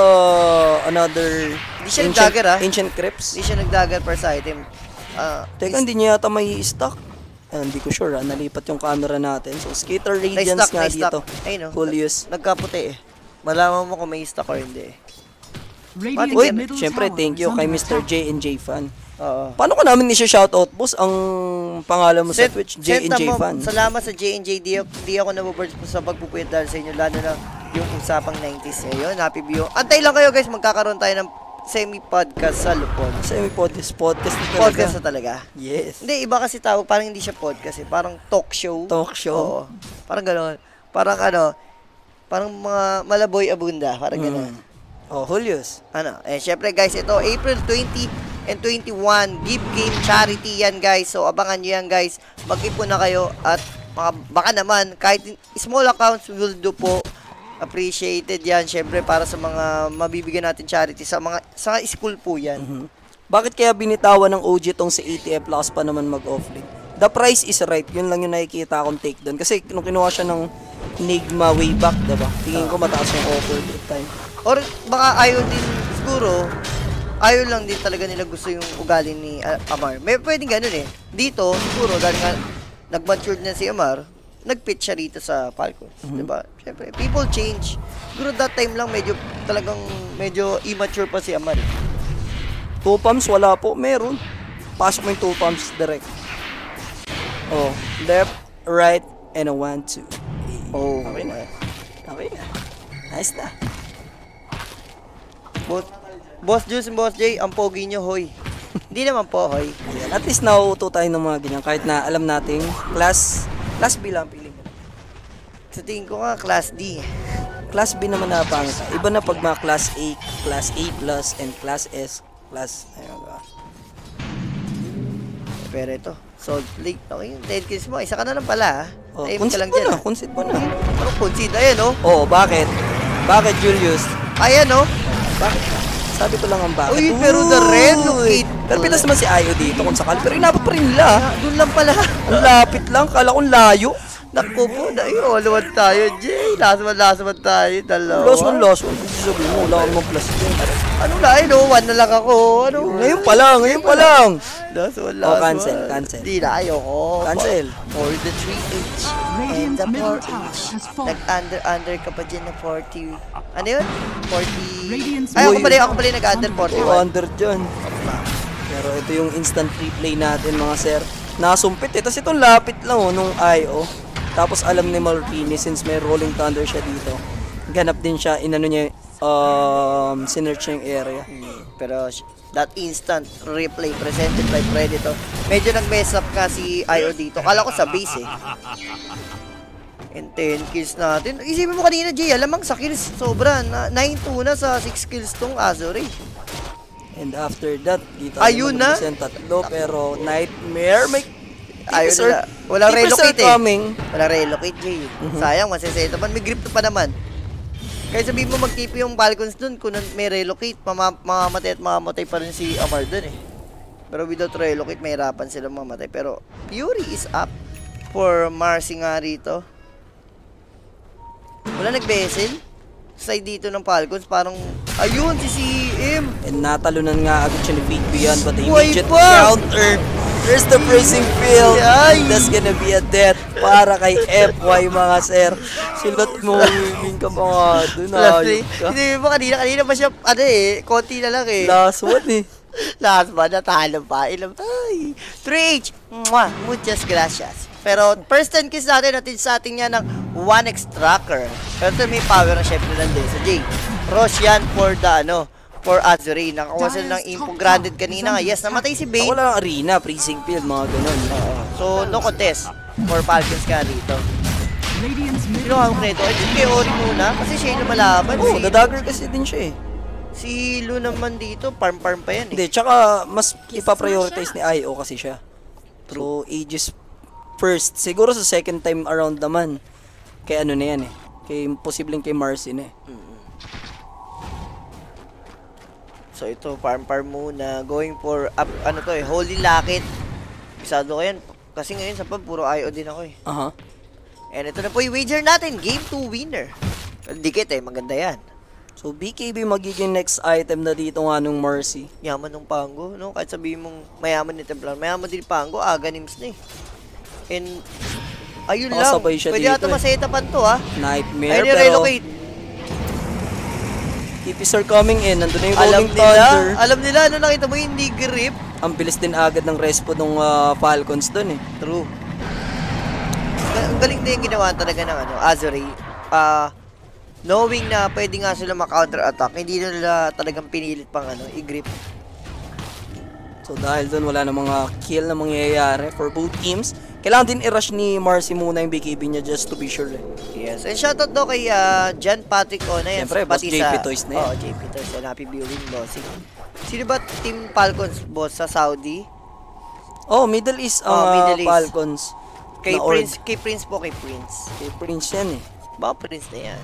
another Hindi siya ancient, nag-dagger, ha? ancient Crypts. Hindi siya nag-dagger per sa item. Ah, Teka, hindi niya yata may stock. Ah, hindi ko sure ha, nalipat yung camera natin. So, Skater Radiance na-stock, nga na-stock. dito. Ayun no, Julius. nagkaputi eh. Malaman mo kung may stock or hindi eh. Radiant's Uy, middle syempre, tower thank is you kay under Mister attack. J and J Fan. Oo. Paano ka namin ni siya shoutout, boss? Ang pangalan mo sa Sent- Twitch, J and sent J mo, Fan. Salamat sa J and J. Di, di ako nabubird sa pagpupuyat dahil sa inyo. Lalo na yung usapang nineties. Ayun, happy view. Antay lang kayo guys, magkakaroon tayo ng semi-podcast sa Lupon. Semi-podcast, podcast na talaga. Podcast na talaga. Yes. Hindi, iba kasi tawag. Parang hindi siya podcast eh. Parang talk show. Talk show. Oo. Parang gano'n. Parang ano, parang mga malaboy abunda. Parang gano'n. Mm. Oh, Julius. Ano, eh, syempre guys, ito, April twenty and twenty-one, Give Game Charity yan guys. So, abangan nyo yan guys. Mag-ipon na kayo at mga, baka naman, kahit small accounts will do po. Appreciated yan, syempre, para sa mga mabibigyan natin charity. Sa mga, sa school po yan. Mhm. Bakit kaya binitawan ng O G tong si A T F Plus pa naman mag-offlane? The price is right. Yun lang yung nakikita akong take doon. Kasi nung kinuha siya ng Enigma way back, diba? Tingin ko mataas yung offer that time. Or baka ayaw din, siguro, ayaw lang din talaga nila gusto yung ugali ni uh, Amar. May pwedeng ganun eh. Dito, siguro, dahil nga nag-matured na si Amar, nag-pitch siya rito sa Falcons. Mhm. Diba? Siyempre, people change. Siguro that time lang, medyo, talagang, medyo immature pa si Amar. eh. Two pumps, wala po. Meron. Pasok mo yung two pumps direct. Oh, left, right, and a one, two. Oh, Okay na. Okay na. Nice na. Boss, Boss Juice and Boss J, ang pogi nyo, hoy. Hindi naman po, hoy. Ayan. At least nauuto tayo ng mga ganyan. Kahit na alam nating class, class B lang piling. Sa tingin ko nga, Class D. Class B naman na pangit. Iba na pag mga class A, class A plus, and class S, class, ayun ba. Pero ito, Salt Lake. Okay, ten kills mo. Isa ka na lang pala, ha? Oh, Tahimik ka concede lang mo dyan, na, ha? concede mo na. Ano, concede? Ayan, oh. Oh, bakit? Bakit, Julius? Ayan, oh. Bakit? Sabi ko lang ang bakit. Uy, pero the red, look Uy, it. Pero pinas naman si Ayo dito kung sakal. Pero inabot pa rin nila. Ah, doon lang pala. Ang lapit lang. Kala kong layo. Naku po, na yun. Luwad tayo, Jay. Lasaman, lasaman tayo. Dalawa. Lost one, lost one. Kasi sabihin mo, wala kang mga plus din. Anong lain, no? One na lang ako. Ano? Ngayon pa lang, ngayon pa lang. Last one, Oh, last cancel, one. cancel. Di na, ayoko. Cancel. For the three H and Radiant's the middle four tower H. has fallen. Nag-under-under ka pa dyan na forty. Ano yun? forty. Radiant's Ay, ako Uy. pala, ako pala yung nag-under Oh, forty-one. under dyan. Pero Pero ito yung instant replay natin mga sir. Nasumpit eh. Tapos itong lapit lang oh, nung I O. Tapos alam ni Malpini since may rolling thunder siya dito. Ganap din siya, inano niya, um, sinerch niya yung area. Pero that instant replay presented by Predator, medyo nag-mess up ka si I O dito. Kala ko sa base eh. And ten kills natin. Isipin mo kanina, Jay, alamang sa kills, sobra. nine two na sa six kills tong Azure. And after that, dito Ayun na. tatlo, pero Nightmare may Ayun T P S R na. Walang T P S R relocate eh. coming. Walang relocate, Jay. Sayang, masiseta man. May grip pa naman. Kaya sabihin mo mag-T P yung Falcons dun, kung may relocate, mama mamamatay at mamamatay pa rin si Amar dun eh. Pero without relocate, mahirapan sila mamatay. Pero Fury is up for Marcy nga rito. Wala nag-bezel. Side dito ng Falcons, parang, ayun, si C M. And natalunan nga agad siya ni Big Beyond, but the Buhay immediate pa! counter. There's the praising field. Ay! That's gonna be a death para kay F Y mga sir. Silot mo, winning ka pa nga dun. Lastly, Ayok ka. hindi mo kanina, kanina pa siya, ano eh, konti na lang eh. Last one eh. Last ba, natalo pa. Ilang, ay, three H, mwah, muchas gracias. Pero first ten kills natin, natin sa ating niya ng one X tracker. Pero ito may power na syempre nandun sa J. Rosh yan for the, ano, for Azure. Nakakuha sila ng info granted kanina nga. Yes, namatay si Bane. Wala lang arena, praising field, mga ganun. So, no contest for Falcons ka rito. Radiant's Sino middle ang tower kreto? Ay, kay Ori muna. Kasi siya yung lumalaban. Oh, si, the dagger kasi din siya eh. si Lu naman dito, farm-farm pa yan eh. Hindi, tsaka mas ipaprioritize ni I O kasi siya. So, Aegis first. Siguro sa second time around naman. Kay ano na yan eh. Kay, posibleng kay Marcy na eh. So ito, farm-farm muna. Going for, up, ano to eh, Holy Locket. Pisado ko yan. Kasi ngayon sa pub, puro I O din ako eh. Aha. And ito na po yung wager natin. Game two winner. Dikit eh, maganda yan. So, B K B magiging next item na dito nga nung Marcy. Yaman ng Pango, no? Kahit sabihin mong mayaman ni Templar. Mayaman din Pango, aga nims na eh. And, ayun lang. Nakasabay siya Pwede dito ata eh. masetapan to ha. Nightmare, Ay, pero relocate. T P S R coming in. Nandun na yung Alam rolling nila, thunder. alam nila, ano nakita mo hindi grip. Ang bilis din agad ng respo ng uh, Falcons dun eh. True. Ang galing din yung ginawa talaga ng ano, Azure. Ah, knowing na pwede nga sila ma-counter-attack, hindi na nila talagang pinilit pang ano, i-grip. So dahil dun wala na mga kill na mangyayari for both teams. Kailangan din i-rush ni Marcy muna yung B K B niya just to be sure eh. Yes. And shoutout daw kay ah, John Patrick Ona yan. Siyempre, boss J P Toys na yan. Oo, J P Toys and Happy Viewing bossing. Sino ba Team Falcons boss sa Saudi? Oh, Middle East ang Oh, uh, Middle East. Falcons. Kay na org. Prince, kay Prince po, kay Prince. Kay Prince yan eh. Baka Prince na yan.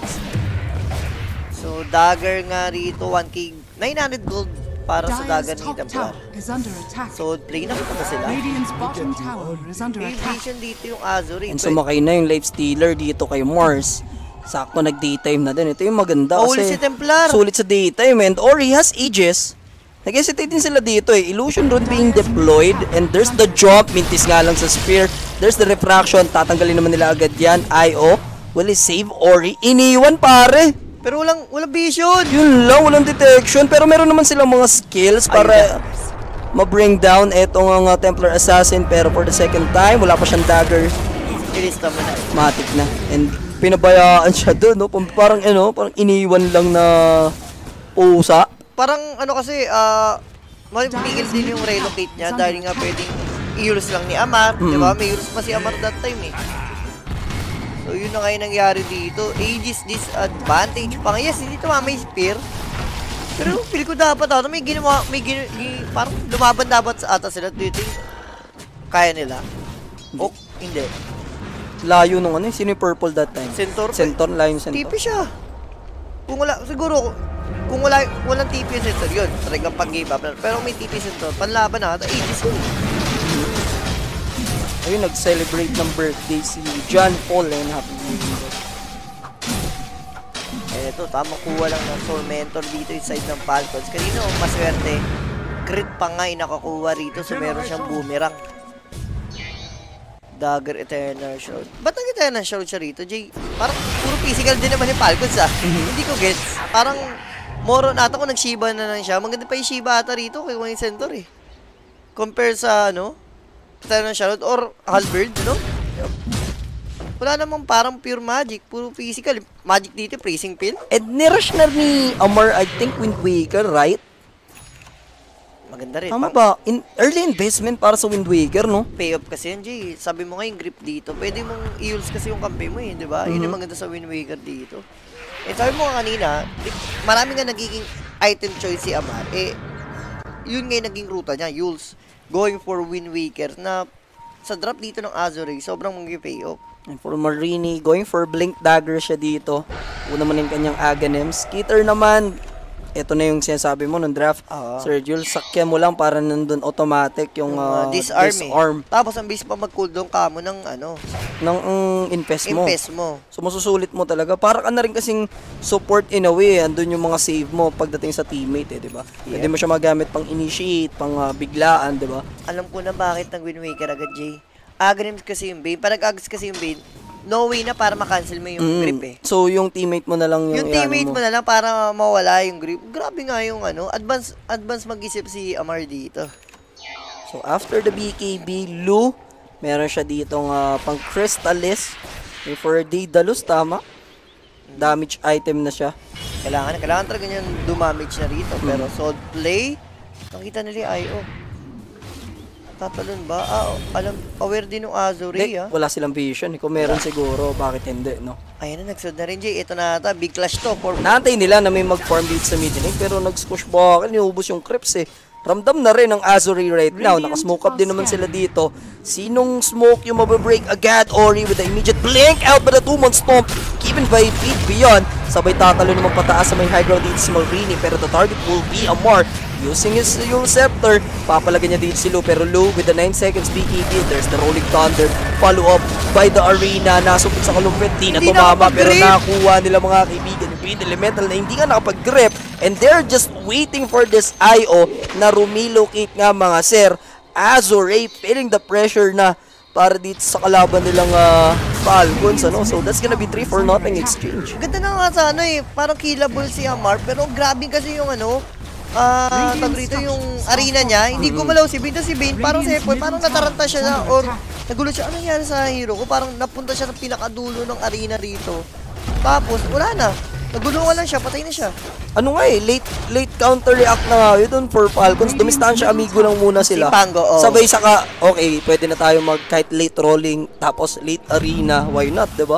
So, dagger nga rito, one K, nine hundred gold para sa dagger Dire's ni top Templar. tower is under attack. So, play na ba sila? Radiant's bottom tower is under May attack. vision dito yung Azure. And sumakay na yung life stealer dito kay Mars. Sakto nag-daytime na din. Ito yung maganda Mahuli kasi si Templar. sulit sa daytime and Ori has Aegis. Nag-hesitate din sila dito eh. Illusion Rune being deployed and there's the jump. Mintis nga lang sa spear. There's the refraction. Tatanggalin naman nila agad yan. I O will he save Ori? Iniwan pare. Pero walang, walang vision. Yun lang, walang detection. Pero meron naman silang mga skills para ma-bring down etong uh, Templar Assassin. Pero for the second time, wala pa siyang dagger. Ilista mo na. Matik na. And pinabayaan siya doon, no? Parang, ano, parang iniwan lang na pusa. Parang ano kasi, ah, mapigil din yung relocate niya dahil nga pwedeng i-use lang ni Amar. Mm. Di ba? May use pa si Amar that time eh. So yun na ngayon nangyari dito. Aegis disadvantage pa nga. Yes, hindi tumama yung spear. Pero feel ko dapat ata may ginawa, may ginawa, parang lumaban dapat sa ata sila. Do you think kaya nila? Oh, hindi. Layo nung ano, sino yung purple that time? Centaur. Centaur, layo yung T P Centaur. siya. Kung wala, siguro, kung wala, walang T P yung Centaur, yun, talagang pag-give up. Pero may T P Centaur, panlaban na, Aegis yun. Ayun, nag-celebrate ng birthday si John Paul and happy birthday. Eh, ito, tamang kuha lang ng Soul Mentor dito yung side ng Falcons. Kanino, maswerte, crit pa nga yung nakakuha rito, so meron siyang boomerang. Dagger Eternal Shroud. Ba't ang Eternal Shroud siya rito, Jay? Parang puro physical din naman yung Falcons, ah. Hindi ko gets. Parang, moro na ata kung nag-Shiba na lang siya. Maganda pa yung Shiba ata rito, kaya yung Centaur, eh. compare sa, ano, tayo ng Charlotte or Halberd, no? Wala namang parang pure magic, puro physical. Magic dito, freezing pill. And nirush na ni Amar, I think, Wind Waker, right? Maganda rin. Tama Pang ba? In, early investment para sa Wind Waker, no? payoff kasi yan, Jay. Sabi mo nga yung grip dito. Pwede mong i-use kasi yung kampi mo eh, di ba? Yun yung maganda sa Wind Waker dito. Eh, sabi mo nga kanina, di- marami nga nagiging item choice si Amar. Eh, yun nga yung naging ruta niya, Yules. Going for Wind Waker na sa drop dito ng Azure, sobrang mag-payoff. And for Marini, going for Blink Dagger siya dito. Una man yung kanyang Aghanim. Skitter naman, ito na yung sinasabi mo nung draft. Oo. Sir Jules, sakyan mo lang para nandun automatic yung Yung uh, uh, disarm, eh. disarm Tapos ang bis pa mag-cooldown ka mo ng ano, ng um, invest mo. impes mo. So masusulit mo talaga. Para ka na rin kasing support in a way. Andun yung mga save mo pagdating sa teammate eh, di ba? Pwede mo siya magamit pang initiate, pang uh, biglaan, di ba? Alam ko na bakit nag Wind Waker agad, Jay. Aghanim kasi yung Bane. Parang agas kasi yung Bane, no way na para makancel mo yung Mm. grip eh. So yung teammate mo na lang yung, Yung iano teammate mo na lang para mawala yung grip. Grabe nga yung ano, advance advance mag-isip si Amar dito. So after the B K B, Lu, meron siya ditong uh, pang Crystallis. Yung for Daedalus, tama? Damage item na siya. Kailangan, kailangan talaga niyan dumamage na rito. Pero solid play, nakita nila yung I O. Tatalon ba? Ah, alam, aware din ng Azure, Hindi, ah. wala silang vision. Kung meron siguro, bakit hindi, no? Ayan na, nagsud na rin, Jay. Ito na ata, big clash to. For Naantay nila na may mag-farm beat sa mid lane, pero nag-squash bakal, niubos yung creeps eh. Ramdam na rin ang Azure right now. Nakasmoke up din naman sila dito. Sinong smoke yung mababreak agad? Ori with the immediate blink out by the two-month stomp. Given by Pete Beyond. Sabay tatalo naman pataas sa may high ground dito si Malrini. Pero the target will be Amar. Using his Yule Scepter. Papalagyan niya dito si Lu. Pero Lu with the nine seconds B K B. There's the Rolling Thunder. Follow up by the Arena. Nasupit sa kalumpit. Di na Hindi tumama. Pero nakapag-grip. nakuha nila mga kaibigan. Yung Green Elemental na hindi nga nakapag-grip. And they're just waiting for this I O na rumilocate nga mga sir. Azure feeling the pressure na para dito sa kalaban nilang uh, Falcons, ano? So that's gonna be three for nothing exchange. Ganda na nga sa ano eh, parang killable si Amar, pero grabe kasi yung ano, ah, tawag rito yung arena niya, hindi gumalaw si Bane, si Bane, parang si Epoy, parang nataranta siya na, or nagulo siya, ano nangyari sa hero ko, parang napunta siya sa pinakadulo ng arena rito. Tapos, wala na. Nagulungan lang siya, patay na siya. Ano nga eh, late late counter react na nga yun for Falcons. Dumistahan siya, amigo lang muna sila. Si Pango, oh. Sabay saka, okay, pwede na tayo mag kahit late rolling, tapos late arena, why not, diba?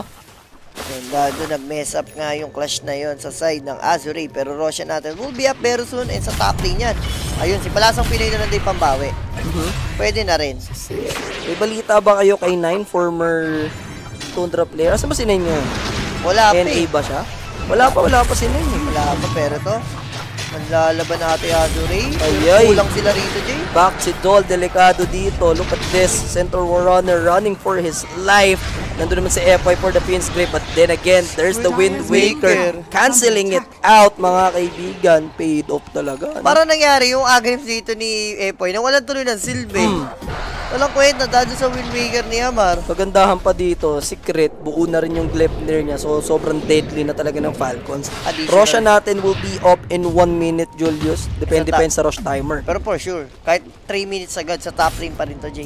Ganda, doon nag-mess up nga yung clash na yon sa side ng Azure, pero Roshan natin will be up very soon and sa top lane yan. Ayun, si Palasang Pinoy na lang din pambawi. Pwede na rin. May balita ba kayo kay Nine, former Tundra player? Asa ba si Nine ngayon? Wala pa N A eh. ba siya? Wala pa, wala pa si Nine eh. Wala pa, pero to, manlalaban natin Azure. Ayay. Kulang sila rito, Jay. Back si Dol, delikado dito. Look at this, Center War Runner running for his life. Nandun naman si F Y for the Pin's Grip. But then again, there's the Wind Waker. Canceling it out, mga kaibigan. Paid off talaga. Ano? Parang nangyari yung agrims dito ni Epoy na walang tuloy ng silbi. Hmm. Walang kwenta dahil sa Wind Waker ni Amar. Kagandahan pa dito, secret, buo na rin yung Gleipnir niya. So, sobrang deadly na talaga ng Falcons. Additional. Rosha natin will be up in one minute, Julius. Depende Sa ta- pa yun sa Rosh timer. Pero for sure, kahit three minutes agad sa top lane pa rin to, Jay.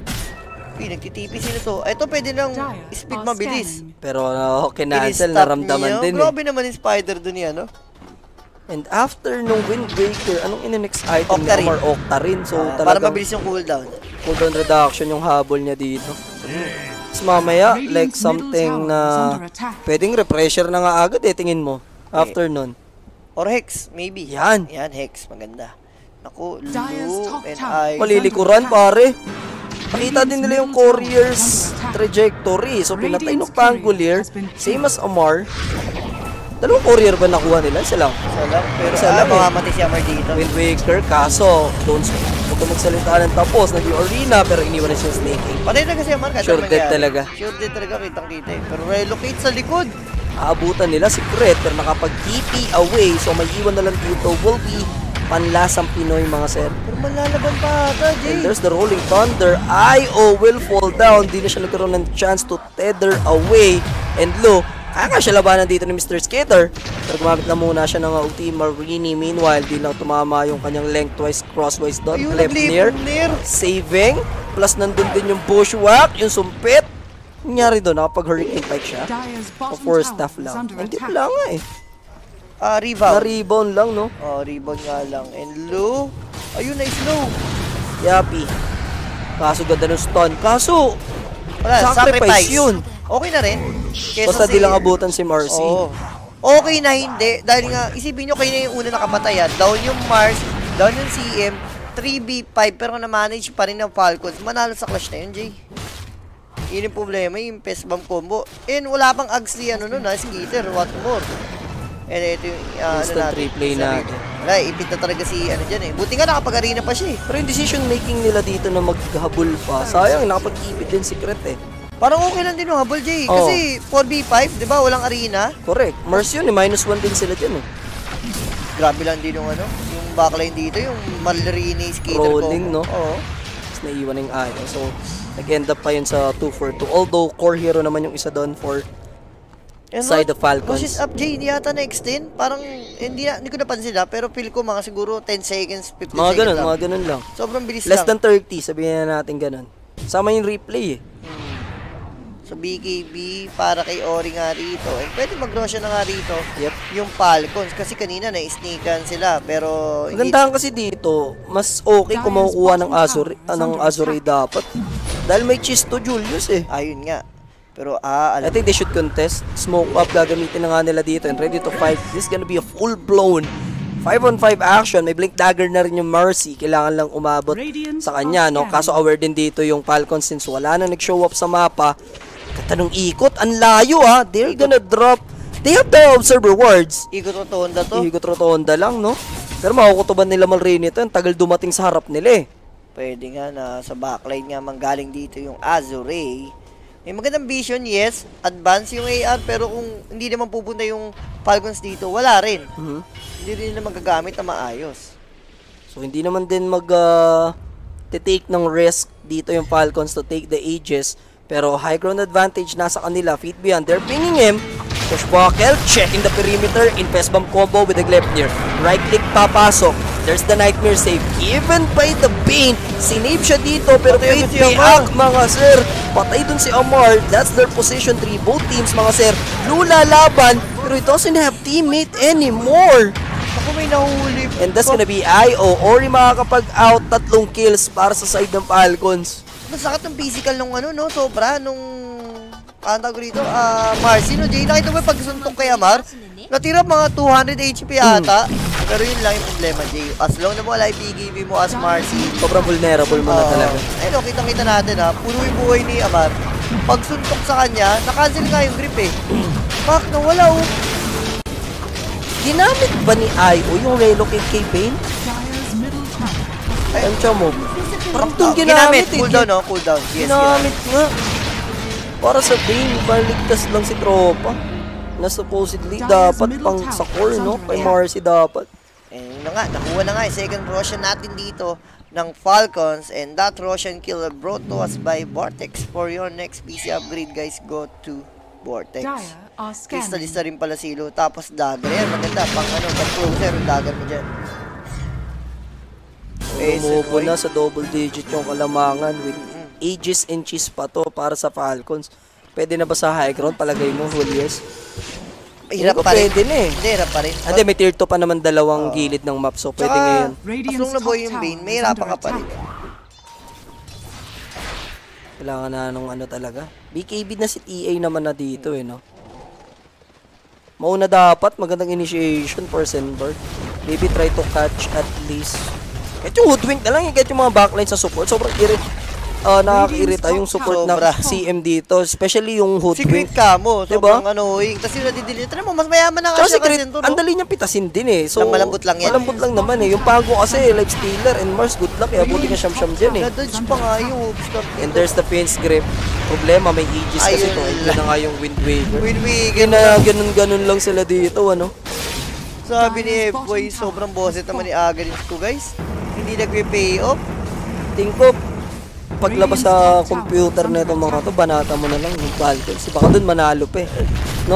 Uy, nagtitipi sila to. Ito pwede nang speed mabilis. Pero uh, kinancel, Ini-stop naramdaman niya. din eh. Grabe naman yung spider dun yan, no? And after nung Wind Waker, anong in-next item Octa niya? rin. Or Octa rin. So, Ah, para talagang mabilis yung cooldown. cooldown reduction yung habol niya dito. Tapos mamaya, like something na pwedeng refresher na nga agad eh, tingin mo. After nun. Or Hex, maybe. Yan. Yan, Hex. Maganda. Naku, Dyer's Lu top and tower. I. Malilikuran, pare. Pakita din nila yung courier's trajectory. So, pinatay ng Pangolier. Same as Amar. Dalawang courier ba nakuha nila? Isa lang. Isa lang. Pero Isa ah, lang eh. mamamatay si Amar dito. Wind Waker, kaso, don't huwag ka magsalita ng tapos. Nag arena, pero iniwan na siya snaking. Patay na kasi Amar. kahit Sure anong dead mangyari. talaga. Sure dead talaga, kitang-kita eh. Pero relocate sa likod. Aabutan nila si Cret, pero nakapag-T P away. So, may iwan na lang dito. Will be panlasang Pinoy, mga sir. Pero malalaban pa ata, Jay. And there's the Rolling Thunder. I O will fall down. Di na siya nagkaroon ng chance to tether away. And lo, Kaya siya labanan dito ni Mister Skater. Pero gumamit na muna siya ng ulti Marini. Meanwhile, di lang tumama yung kanyang lengthwise, crosswise doon. Ayun, Left near. near. Saving. Plus nandun din yung bushwhack, yung sumpit. Nangyari doon, nakapag-hurricane pike siya. Dyer's O bottom four tower staff is lang. under Hindi attack. pala nga eh. Ah, rebound. Na-rebound lang, no? Oh, rebound nga lang. And low. Ayun, nice low. Yapi. Kaso ganda ng stun. Kaso, Wala, sacrifice, sacrifice. yun. Okay na rin. Kesa Basta si- di lang abutan si Marcy. Oo. Okay na hindi. Dahil nga, isipin nyo kayo na yung una nakapatayan. Down yung Mars, down yung C M, three v five, pero na-manage pa rin ng Falcons. Manalo sa clash na yun, Jay. Yun yung problema, yung Pest Bomb combo. And wala pang Agsley, ano nun, ha, Skater, what more. And ito yung, uh, ano Instant natin. replay sa- natin. Wala, ipit na talaga si, ano dyan eh. Buti nga nakapag-arena pa siya eh. Pero yung decision making nila dito na maghabol pa, sayang, nakapag-ibig din si Kret eh. Parang okay lang din yung habol, Jay. Oo. Kasi four v five, di ba, walang arena. Correct. Mars yun eh, minus one din sila dyan eh. Grabe lang din yung ano, yung backline dito, yung Malrini Skater Rolling, combo. no? Oo. Tapos naiwan na yung Ayo. So, nag-end up pa yun sa two for two. Although, core hero naman yung isa doon for And side what- of Falcons. Boses up, Jay, hindi yata na-extend. Parang, hindi, na, hindi ko napansin na, pero feel ko mga siguro ten seconds, fifteen Mga seconds ganun, lang. mga ganun lang. Sobrang bilis Less lang. than thirty, sabihin na natin ganun. Sama yung replay eh. So, B K B, para kay Ori nga rito. And pwede mag-rosya na nga rito Yep. yung Falcons. Kasi kanina na-sneakan sila, pero hindi. Magandaan kasi dito, mas okay kung makukuha ng Azure, ah, ng Azure dapat. Dahil may Chisto Julius eh. Ayun nga. Pero, ah, I alam. think they should contest. Smoke up, gagamitin na nga nila dito and ready to fight. This is gonna be a full-blown five on five action. May blink dagger na rin yung Mercy. Kailangan lang umabot sa kanya, no? Kaso aware din dito yung Falcons since wala na nag-show up sa mapa. Katanong ikot, ang layo ha. They're gonna drop. They have the observer wards. Ikot rotonda to. Ikot rotonda lang, no? Pero makukutuban nila Malrini ito. Ang tagal dumating sa harap nila eh. Pwede nga na sa backline nga manggaling dito yung Azure. May magandang vision, yes. Advance yung A R, pero kung hindi naman pupunta yung Falcons dito, wala rin. Mhm. Hindi rin nila magagamit na maayos. So hindi naman din mag uh, take ng risk dito yung Falcons to take the Aegis. Pero high ground advantage nasa kanila. Feet beyond. They're pinging him. Push buckle. Checking the perimeter. In Pest Bomb combo with the Gleipnir. Right click papasok. There's the Nightmare save. Given by the Bane. Sinave siya dito. Pero Patay wait, agad si may Amar. hack mga sir. Patay dun si Amar. That's their position three. Both teams mga sir. Lula laban. Pero it doesn't have teammate anymore. Ako may nahuli. And that's gonna be I O. Ori makakapag-out. Tatlong kills para sa side ng Falcons. Masakit ng physical nung ano, no? Sobra, nung... Ang tawag rito, ah, Marcy, no? Jay, nakita mo yung pagsuntok kay Amar? Natira mga two hundred H P ata. Pero yun lang yung problema, Jay. As long na mo wala i-P G V mo as Marcy. Sobrang vulnerable mo na Oo. talaga. Ayun, oh, kitang-kita natin, ha? Puno yung buhay ni Amar. Pagsuntok sa kanya, na-cancel nga yung grip, eh. Fuck, nawala, oh. Ginamit ba ni I O yung relocate kay Bane? Dyer's middle tower. Ay, ang mo. Parang doon Ah, ginamit, eh. Cooldown, no? Cooldown. Yes, Ginamit nga. Para sa Bane, baligtas lang si tropa. Na supposedly dapat pang sa core, no? Kay Marcy dapat. Eh, yun na nga, nakuha na nga yung second Roshan natin dito ng Falcons, and that Roshan kill brought to us by Vortex. For your next P C upgrade, guys, go to Vortex. Dyer are scanning. Crystalista rin pala silo, tapos dagger. Yan, maganda, pang ano, pang closer, yung dagger mo dyan. Eh, Umubo Senoy. na sa double digit yung kalamangan with Aegis and Cheese pa to para sa Falcons. Pwede na ba sa high ground? Palagay mo, Julius? Hirap Hindi pa rin. pwede na eh. Hindi, hirap pa rin. Hindi, may tier two pa naman dalawang gilid ng map, so pwede Tsaka, ngayon. as Radiant's long na top boy yung tower Bane, may is hirapan under ka pa rin. attack. Kailangan na nung ano talaga. B K B na si T A naman na dito eh, no? Mauna dapat, magandang initiation for Senberg. Maybe try to catch at least. Kahit yung hoodwink na lang, eh, kahit yung mga backline sa support, sobrang irit. Uh, nakaka-irita yung support ng Sobra. C M dito, especially yung Si Great hoodwink. Camo, Diba? sobrang annoying. Kasi yung nadidili. Tara mo, mas mayaman na nga Tsaka si siya kasi Crit, ito, ang no? dali niyang pitasin din eh. So, Lang malambot lang yan. Malambot lang naman eh. Yung Pago kasi, life stealer, and Mars, good luck eh. Abuti ka siyam-siyam dyan eh. Na-dodge pa nga yung Hoopstop. And there's the Finn's grip. Problema, may Aegis kasi Ayun to. Ito lang. na nga yung Wind Waker. Win-win. Gina, ganun-ganun lang sila dito, ano? Sabi ni F-Boy, sobrang bosset naman ni Agarin ko, guys. Hindi nagpe-pay off. Think ko, paglabas sa computer na itong mga to, banata mo na lang yung Falcons. Baka dun manalo pa eh. No?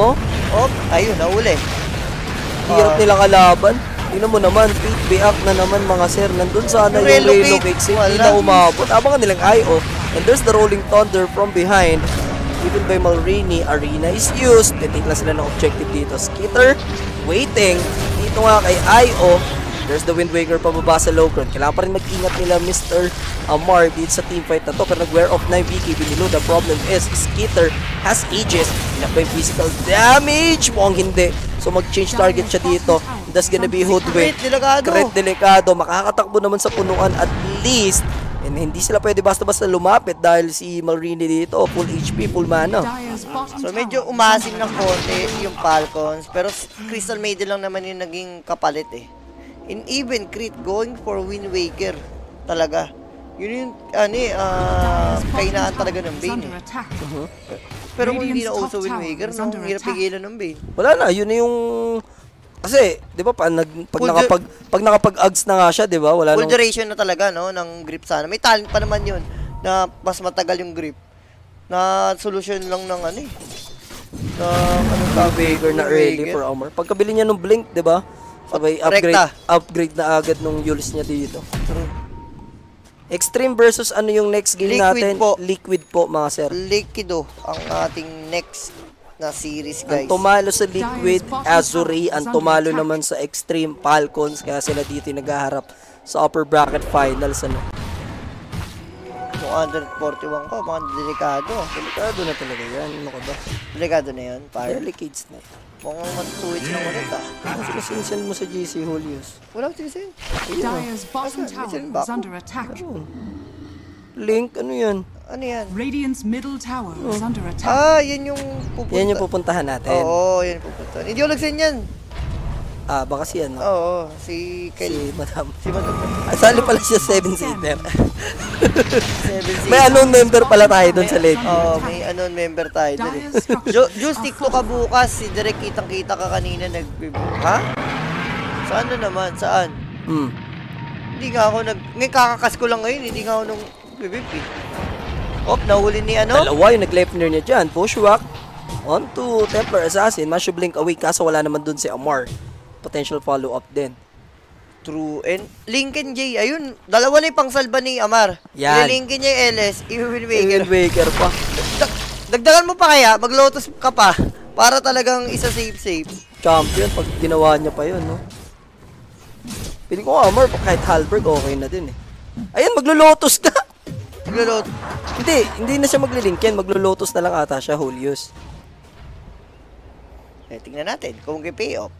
Oh, ayun, nauli. Hirap Ah. nila kalaban. Tingnan mo naman, eight back na naman mga sir. Nandun sana yung Relocate. relocate. Hindi Wala. na umabot. Abangan nilang I O. And there's the rolling thunder from behind. Even by Malrini, Arena is used. Titik lang sila ng objective dito. Skitter, waiting. Dito nga kay I O. There's the Wind Waker pababa sa low ground. Kailangan pa rin mag-ingat nila Mister Amar dito sa teamfight na to. Pero nag-wear off na yung B K B nilo. The problem is, Skitter has ages. Enough ba yung physical damage? Mukhang hindi. So mag-change target siya dito. That's gonna be Hoodwink. Crit, delikado. Crit, delikado. Makakatakbo naman sa punuan at least. And hindi sila pwede basta-basta lumapit dahil si Malrini dito. Full H P, full mana. Dire's bottom So tower medyo has umasim fallen. ng konti yung Falcons. Pero Crystal Maiden lang naman yung naging kapalit eh. And even Crit going for Wind Waker. Talaga. Yun yung, ano eh, ah, Dire's kainaan bottom talaga tower ng is Bane under eh. attack. Pero kung hindi na Radiant's uso top Wind tower Waker, is no, under hirap attack. pigilan ng Bane. Wala na, yun na yung... Kasi, di ba, pa, nag, pag, Full nakapag, pag nakapag-ags na nga siya, di ba, wala Full nang... duration na talaga, no, ng grip sana. May talent pa naman yun na mas matagal yung grip. Na solution lang ng ano eh. Ng ano tawag, Waker na Wind early Waker. for Amar. Pagkabili niya ng Blink, di ba? Sabay upgrade, Rekta. upgrade na agad nung Yulis niya dito. Extreme versus ano yung next game Liquid natin? po. Liquid po, mga sir. Liquido ang ating next na series, Ang guys. tumalo sa Liquid, Dire's bottom Azuri. tower is Ang under tumalo attack. naman sa Extreme, Falcons. Kaya sila dito yung naghaharap sa upper bracket finals. Ano? Yung under forty-one ko, mga delikado. Delikado na talaga yan. Ano ka ba? Delikado na yun, par. Delicates na. Mukhang mag-twitch lang ulit ah. Ano sila sinisend mo sa G C Julius? Walang sinisin. Dire's bottom Asan? tower Minsan is ba ako? under attack. Link, ano yan? Ano yan? Radiant's middle tower is under attack. Ah, yan yung pupunta. Yan yung pupuntahan natin. Oo, yan yung pupunta. Hindi ko nag-send yan. Ah, baka si ano? Oo, si Kyle. Si Madam. Si Madam. Ah, sali pala siya seven-seater. Seven May unknown member pala tayo doon sa late. Oo, may anon member tayo dun eh. Dire's structures Jo, Juice, are TikTok ka bukas. Si Derek, kitang-kita ka kanina nag... Ha? Saan na naman? Saan? Hmm. Hindi nga ako nag... Ngayon, kakakas ko lang ngayon. Hindi nga ako nung... Bibip eh. Op, nahuli ni ano? Dalawa yung nag-left niya dyan. Bushwhack. On to Templar Assassin. Masyo blink away kaso wala naman dun si Amar. Potential follow-up din. True. And Lincoln J, ayun. Dalawa na yung pangsalba ni Amar. Yan. Lincoln J L S, i-win Waker. Wind Waker pa. Dag- Dagdagan mo pa kaya, mag-lotus ka pa. Para talagang isa safe-safe. Champion pag ginawa niya pa yun, no? Pili ko Amar, kahit Halberg okay na din eh. Ayan, maglo-lotus ka! Maglulot. Hindi, hindi na siya magli-link yan. Maglo-lotus na lang ata siya, Julius. Eh, tingnan natin kung may payoff.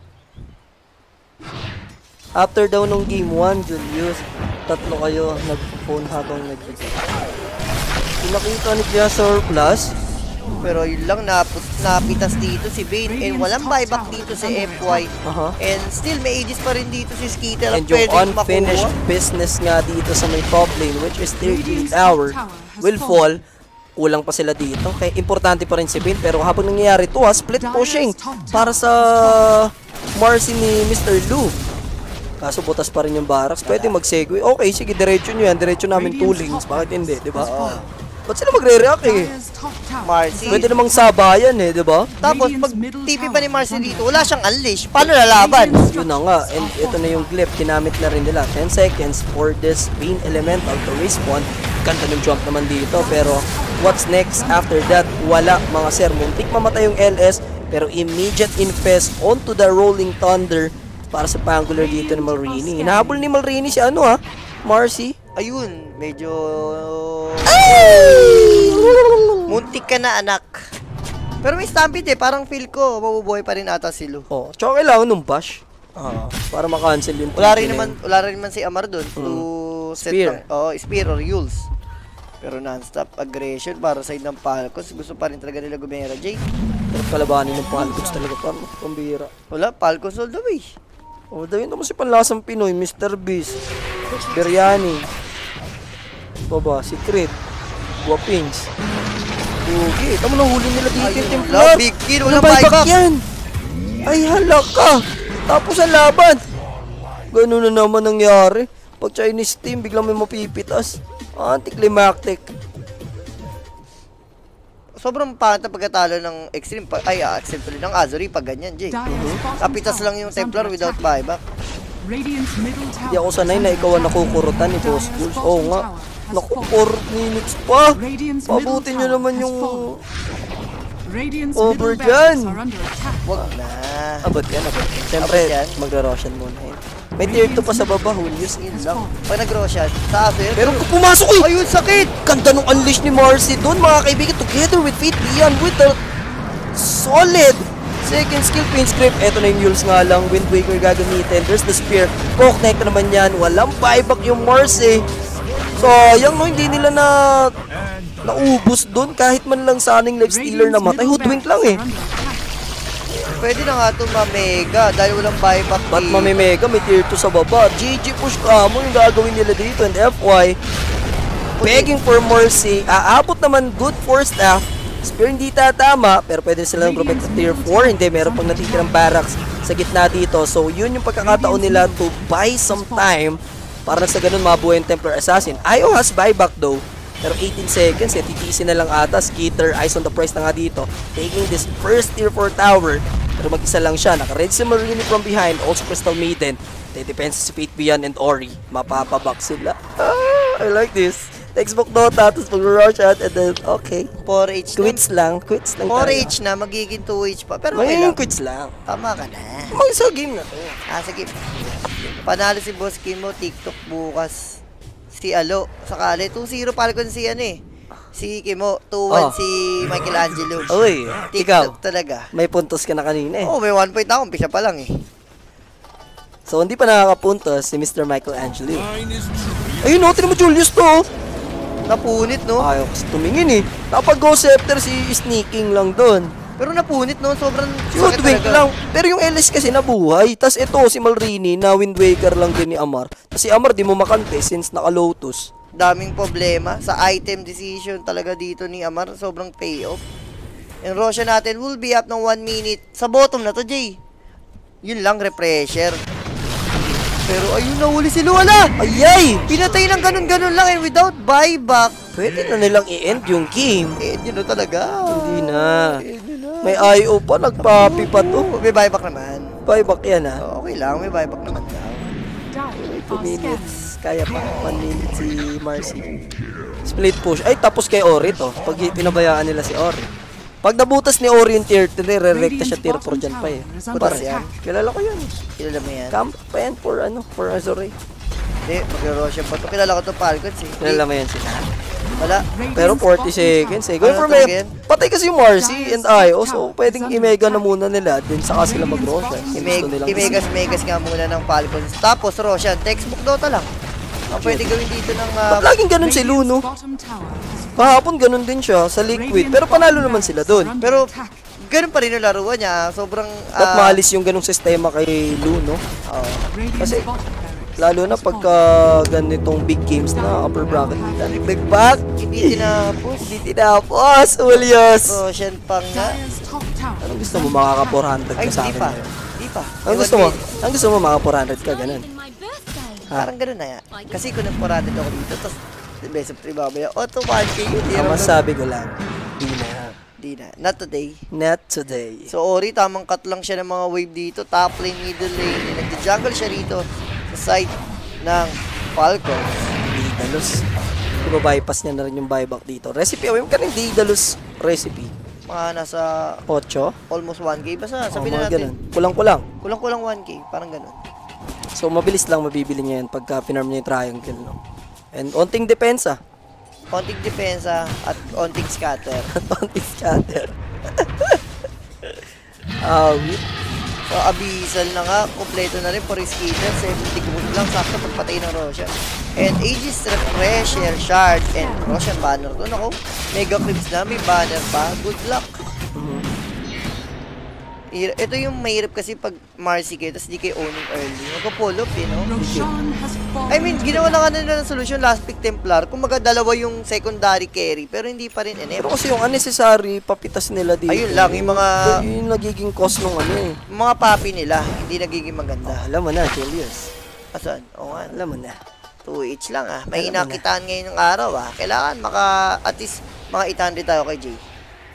After daw nung game one, Julius, tatlo kayo nag-phone habang nag-video. Pinakita ni Jia Surplus. Pero yun lang, naput, napitas dito si Bane. And walang buyback dito si F Y. Aha. And still, may aegis pa rin dito si Skitter. And yung Pwedeng unfinished makuha. business nga dito sa may top lane, which is thirteenth hour, will fall. Kulang pa sila dito. Kaya importante pa rin si Bane. Pero habang nangyayari ito ha, split pushing para sa Marcy ni Mister Lu. Kaso butas pa rin yung barracks. Pwede mag-segue. Okay, sige, diretso nyo yan. Diretso namin two lanes. Bakit hindi, di ba? Ba't sila magre-react eh? Dire's top tower. Marcy. Pwede namang sabayan eh, di ba? Tapos, pag T P pa ni Marcy dito, wala siyang unleash. Paano lalaban? Yun na nga. And ito na yung glyph. Kinamit na rin nila. ten seconds for this Bane Elemental to respawn. Ganda ng jump naman dito. Pero what's next after that? Wala mga sir. Muntik mamatay yung L S. Pero immediate infest onto the Rolling Thunder para sa pangular dito ni Malrini. Hinahabol ni Malrini si ano ha? Marcy. Ayun, medyo... Muntik ka na, anak. Pero may stampede eh. Parang feel ko, mabubuhay pa rin ata si Lu. Oh, tsaka kailangan nung bash. Ah, para makancel yung Wala rin T P na naman, yun. wala rin naman si Amar doon to set Spear. ng, oh, Spear or Yules. Pero non-stop aggression para side ng Falcons. Gusto pa rin talaga nila Gumera, Jay. Pero kalabanin ng Falcons talaga pa. Pambira. Wala, Falcons all the way. Oh, dahil naman si panlasang Pinoy, Mister Beast, Biryani, baba, si Crit, Guapings, Bugi. Tama na huli nila dito yung Ayun, Templar. wala, big kill, Walang walang buyback. yan. Ay, halak ka. Tapos ang laban. Ganun na naman nangyari. Pag Chinese team, biglang may mapipitas. Anticlimactic. sobrang pangit na pagkatalo ng Extreme. Pa, ay, ah, Extreme tuloy ng Azuri pag ganyan, Jay. Kapitas lang yung Templar without buyback. Radiant's middle tower. Hindi ako sanay na ikaw ang nakukurutan ni Boss Bulls. Oo nga. Naku, four minutes pa. Pabutin nyo naman yung Radiant's over middle dyan. barracks are under attack. Wag na. Abot yan, abot yan. Siyempre, Abot yan. magra-Roshan muna yun. May tier two pa sa baba, Julius. Yun lang. Pag nag-Roshan, sa aso yun. Pero kung pumasok, uy! Ayun, sakit! Ganda nung unleash ni Marcy doon, mga kaibigan. Together with Fate Beyond with the solid second skill paint script. Eto na yung Yules nga lang. Wind Waker gagamitin. There's the Spear. Connect na naman yan. Walang buyback yung Marcy. Sayang no, hindi nila na naubos doon. Kahit man lang saning life stealer na matay. Hoodwink lang eh. Pwede na nga itong mamega dahil walang buyback. Ba't eh. mamimega? May tier two sa baba. G G push ka mo yung gagawin nila dito. And F Y, begging for mercy. Aabot naman good for staff. Spear hindi tatama, pero pwede silang protect sa tier four. Hindi, meron pang natitirang barracks sa gitna dito. So, yun yung pagkakataon nila to buy some time para sa ganun mabuhay yung Templar Assassin. Io has buyback though. Pero eighteen seconds, eh, titiisin na lang ata. Skitter, eyes on the price na nga dito. Taking this first tier four tower. Pero mag-isa lang siya. Naka-red si Marini from behind. Also Crystal Maiden. They depends si Fate Beyond and Ori. Mapapaback sila. Ah, I like this. Textbook Dota, tapos mag-rush out, and then, okay. four H na. Quits lang, quits lang four tayo. H na, magiging two H pa. Pero okay Ngayon, lang. quits lang. Tama ka na. Mag-isa game na to. Ah, sige. Panalo si Boss Kimo, TikTok bukas. Si Alo, sakali. two zero pala ko si ano eh. Si Kimo, two one Oh. si Michelangelo. Uy, ikaw, TikTok talaga. may puntos ka na kanina eh. Oo, oh, may one point na ako. Umpisa pa lang eh. So, hindi pa nakakapuntos si Mister Michelangelo. Ayun, no, tinan mo Julius to. oh. Napunit, no? Ayaw kasi tumingin eh. Nakapag-go scepter si sneaking lang doon. Pero napunit, no? Sobrang Si Hoodwink talaga. lang. Pero yung L S kasi nabuhay. Tapos ito, si Malrini na Wind Waker lang din ni Amar. Tapos si Amar di mo makante since naka-Lotus. Daming problema sa item decision talaga dito ni Amar. Sobrang payoff. Yung Roshan natin will be up ng one minute. Sa bottom na to, Jay. Yun lang, refresher. Pero ayun, nahuli si Luwala. Ayay! Pinatay ng ganun-ganun lang and without buyback. Pwede na nilang i-end yung game. Eh, yun na talaga. Hindi na. Eh, yun na. May I O pa, nagpapi pa to. Oh, may buyback naman. Buyback yan ha. Oh, okay lang, may buyback naman daw. two minutes. Kaya pa. one minute si Marcy. Split push. Ay, tapos kay Ori to. Pag pinabayaan nila si Ori. Pag nabutas ni Ori yung tier three, re-recta siya tier four dyan pa eh. Butas yan. Kilala ko yun. Kilala mo yan? Camp pa yan for ano, for Azure. Hindi, mag-Roshan pa to. Kilala ko to Falcons eh. Kilala mo yan sila. Wala. Pero forty seconds eh. Going Ano for to me, again? patay kasi yung Marcy and Io. So, pwedeng i-mega na muna nila. Then saka sila mag-Roshan. Kung gusto nilang I-megas-megas nga muna ng Falcons. Tapos Roshan, textbook Dota lang. Ang pwede gawin dito ng... Uh, Ba't laging ganun si Luno? Kahapon ganun din siya sa Liquid. Pero panalo naman sila doon. pero ganun pa rin yung laruan niya. Sobrang... Ba't ah, maalis yung ganung sistema kay Luno? oo. Kasi, lalo na pagka ganitong big games na upper bracket nila. Big back, Hindi tinapos. hindi tinapos, Julius. Roshan pa nga. Anong gusto mo, makaka four hundred Ay, ka sa hindi akin? pa. ngayon? Hindi pa. Anong gusto mo? Anong gusto mo, maka four hundred ka, ganun? Parang ganun na yan. Kasi kung nagporado ako dito, tapos best of three babaya, auto one K yun. Ang masabi ko lang, di na. Di na. Not today. Not today. So Ori, tamang cut lang siya ng mga wave dito. Top lane, middle lane. Nag-jungle siya rito sa side ng Falcons. Daedalus. Iba-bypass niya na rin yung buyback dito. Recipe, away mo ka ng Daedalus recipe. Mga nasa Ocho? almost one K. Basta Oh, sabihin na mga natin. ganun. Kulang-kulang. Kulang-kulang one K. Parang ganun. So, mabilis lang mabibili niya yan pagka pinarm niya yung triangle, no? And onting depensa. Konting depensa at konting scatter. onting scatter. Ah, uh, So, Abyssal na nga. Kompleto na rin for his skitter. seventy gold lang. Sakto pagpatay ng Roshan. And Aegis Refresher, Shard, and Roshan banner doon ako. Mega Clips na. May banner pa. Good luck. Hir- Ito yung mahirap kasi pag Marcy kayo, tapos di kayo owning early. Magka-pull up, eh, no? I mean, ginawa na nga nila ng solution last pick Templar. Kung maga dalawa yung secondary carry, pero hindi pa rin pero enable. kasi yung unnecessary papitas nila dito. Ayun lang, yung mga- Yun yung nagiging cost nung ano eh. Mga papi nila, hindi nagiging maganda. Alam mo na, Julius. Asan? Oo nga. Alam mo na. two H lang ah. May Alam mo na. inakitaan ngayon ng araw ah. Kailangan maka, at least, mga eight hundred tayo kay Jay.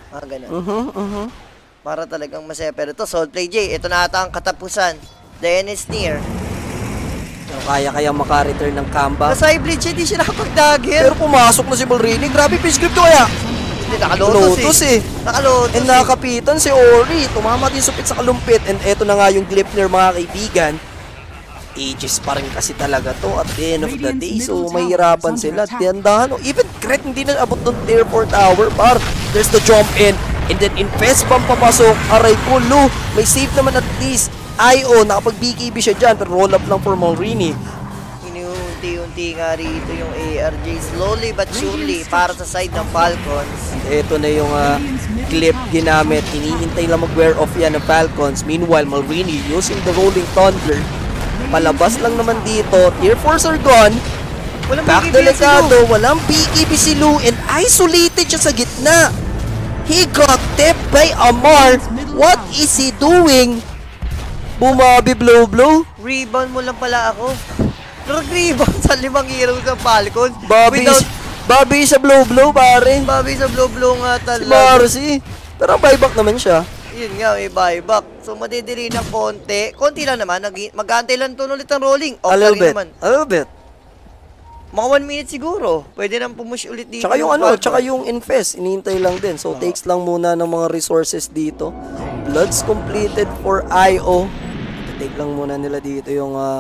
Ah, ganun. Mhm, mhm. Para talagang masaya. Pero ito, Soul Play J, ito na ata ang katapusan. The end is near. Pero kaya kaya maka-return ng comeback. Nasa Hybrid siya, di siya nakapag-dagger. Pero pumasok na si Balrini. Grabe pa yung script ko kaya. Hindi, nakalotos Lotus eh. eh. Nakalotos And eh. nakakapitan si Ori. Tumama din supit sa kalumpit. And eto na nga yung Gleipnir mga kaibigan. Ages pa rin kasi talaga to at the end of the day. So mahirapan sila. Tiyandahan. Oh, even Kret hindi na abot ng tier four tower. Par, there's the jump in. And then Infest pang papasok. Aray ko, Lu. May save naman at least. I O, nakapag-B K B siya dyan. Pero roll up lang for Mulrini. Inuunti-unti nga rito yung A R J. Slowly but surely para sa side ng Falcons. Ito na yung uh, clip ginamit. Iniintay lang mag-wear off yan ng Falcons. Meanwhile, Mulrini using the Rolling Thunder. Palabas lang naman dito. Tier fours are gone. Walang Back B K B delikado. Walang B K B si Lu. And isolated siya sa gitna. He got tipped by Amar. What is he doing? Bumabi blow-blow. Rebound mo lang pala ako. Nag-rebound sa limang hero sa Falcons. Bobby, Without Bobby sa blow-blow, pare. Bobby sa blow-blow nga Si talaga. Marcy. Pero buyback naman siya. Yun nga, may buyback. So, madidiri ng konti. Konti lang naman. Mag-aantay lang to ulit ang rolling. A Off little na rin bit. naman. A little bit. Mga one minute siguro. Pwede nang pumush ulit dito. Tsaka yung ano, Falcons. tsaka yung Infest, inihintay lang din. So, takes lang muna ng mga resources dito. Bloods completed for I O. Take lang muna nila dito yung... Uh...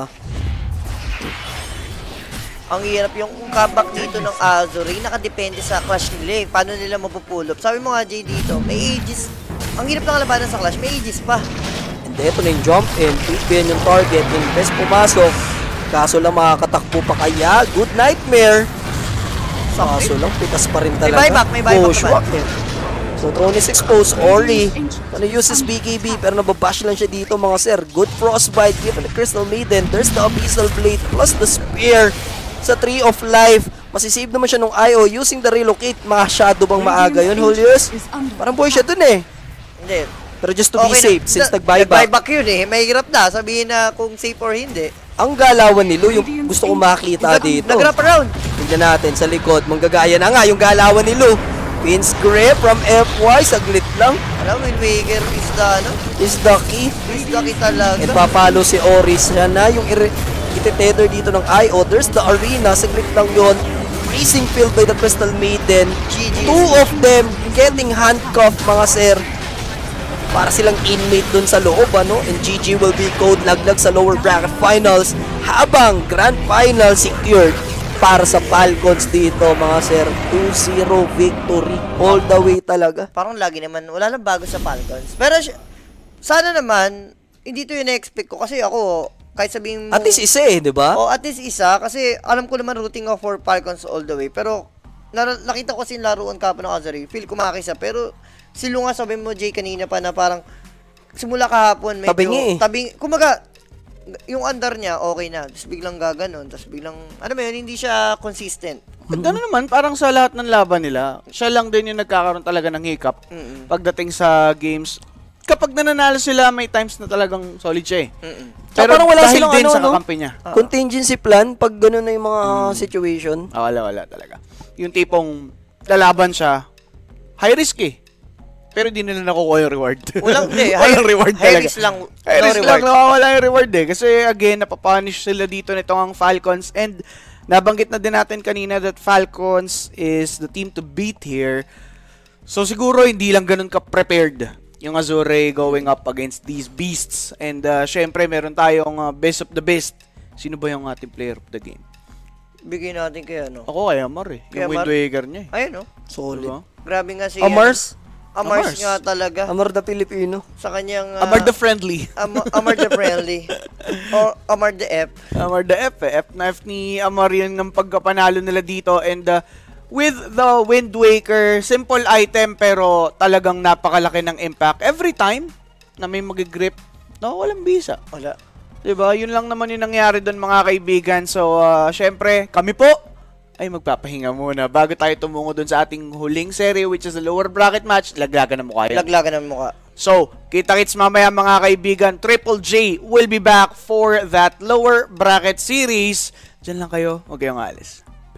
Ang hirap yung comeback dito ng Azuri. Nakadepende sa clash nila eh. Paano nila mapupulop. Sabi mo nga, Jay, dito, may ages. Ang hirap ng labanan sa clash, may ages pa. And ito na yung jump in. Pipian yung target. Infest pumasok. Kaso lang makakatakbo pa kaya. Good nightmare. Kaso lang, pitas pa rin May talaga. buyback, may buyback Bushwhack naman. eh. So, throne is exposed. Ori. Ano uses B K B pero nababash lang siya dito mga sir. Good frostbite given the Crystal Maiden. There's the Abyssal Blade plus the Spear sa Tree of Life. Masisave naman siya nung I O using the relocate. Masyado bang maaga yun, Julius? Parang boy siya dun eh. Hindi. Pero just to be Okay safe na. since Na- nag-buyback. Nag-buyback yun eh. May hirap na. Sabihin na kung safe or hindi. Ang galawan ni Lu, yung gusto ko makita Nag- dito. Nag-wrap around. Tingnan natin sa likod. Manggagaya na nga yung galawan ni Lu. Pins grip from F Y. Saglit lang. Alam, Wind Waker is the, ano? Is the key. Is the key talaga. And papalo si Oris. Yan na yung ititether dito ng I O. There's the arena. Saglit lang yun. Freezing field by the Crystal Maiden. G G. Two of them getting handcuffed mga sir. Para silang inmate dun sa loob, ano? And G G will be code laglag sa lower bracket finals. Habang grand final secured para sa Falcons dito mga sir. two zero victory. All the way talaga. Parang lagi naman, wala nang bago sa Falcons. Pero sy- sana naman, hindi to yung na-expect ko. Kasi ako, kahit sabihin mo... At least isa eh, di ba? Oh, at least isa. Kasi alam ko naman routing of for Falcons all the way. Pero nar- nakita ko kasi yung laruan ka pa ng Azari. Feel ko makakisa. Pero silo nga sabi mo, Jay, kanina pa na parang simula kahapon medyo... Tabingi eh. Tabing, kumaga, yung under niya, okay na. Tapos biglang gaganon. Tapos biglang, ano ba yun, hindi siya consistent. At gano'n naman, parang sa lahat ng laban nila, siya lang din yung nagkakaroon talaga ng hiccup Mm-mm. pagdating sa games. Kapag nananalo sila, may times na talagang solid siya eh. Mm-mm. Pero parang wala dahil silang din ano, sa no? kakampi niya. Contingency plan pag gano'n na yung mga situation. Ah, wala, wala talaga. Yung tipong lalaban siya, high risk eh. Pero di nila nakukuha yung reward. Walang, hindi. Walang reward high talaga. risk lang. High No risk reward. lang, nawawala yung reward eh. Kasi again, napapunish sila dito nitong ang Falcons. And nabanggit na din natin kanina that Falcons is the team to beat here. So siguro hindi lang ganun ka-prepared yung Azure going up against these beasts. And uh, syempre, meron tayong uh, best of the best. Sino ba yung ating player of the game? Bigyan natin kay ano. Ako kay Amar eh. Kay Yung Amar? Wind Waker niya eh. Ayun, no? Solid. Diba? Grabe nga si... Amars? Amars Amars. nga talaga. Amar the Filipino. Sa kanyang... ah, Amar the friendly. Am- Amar the friendly. Or Amar the F. Amar the F eh. F na F ni Amar yun ng pagkapanalo nila dito. And uh, with the Wind Waker, simple item pero talagang napakalaki ng impact. Every time na may mag-grip, no, walang bisa. Wala. Diba? Yun lang naman yung nangyari doon mga kaibigan. So, uh, syempre, kami po ay magpapahinga muna bago tayo tumungo doon sa ating huling serie which is the lower bracket match. Laglagan na mukha yan. Laglagan ng mukha. So, kita-kits mamaya mga kaibigan. Triple J will be back for that lower bracket series. Diyan lang kayo. Huwag kayong alis.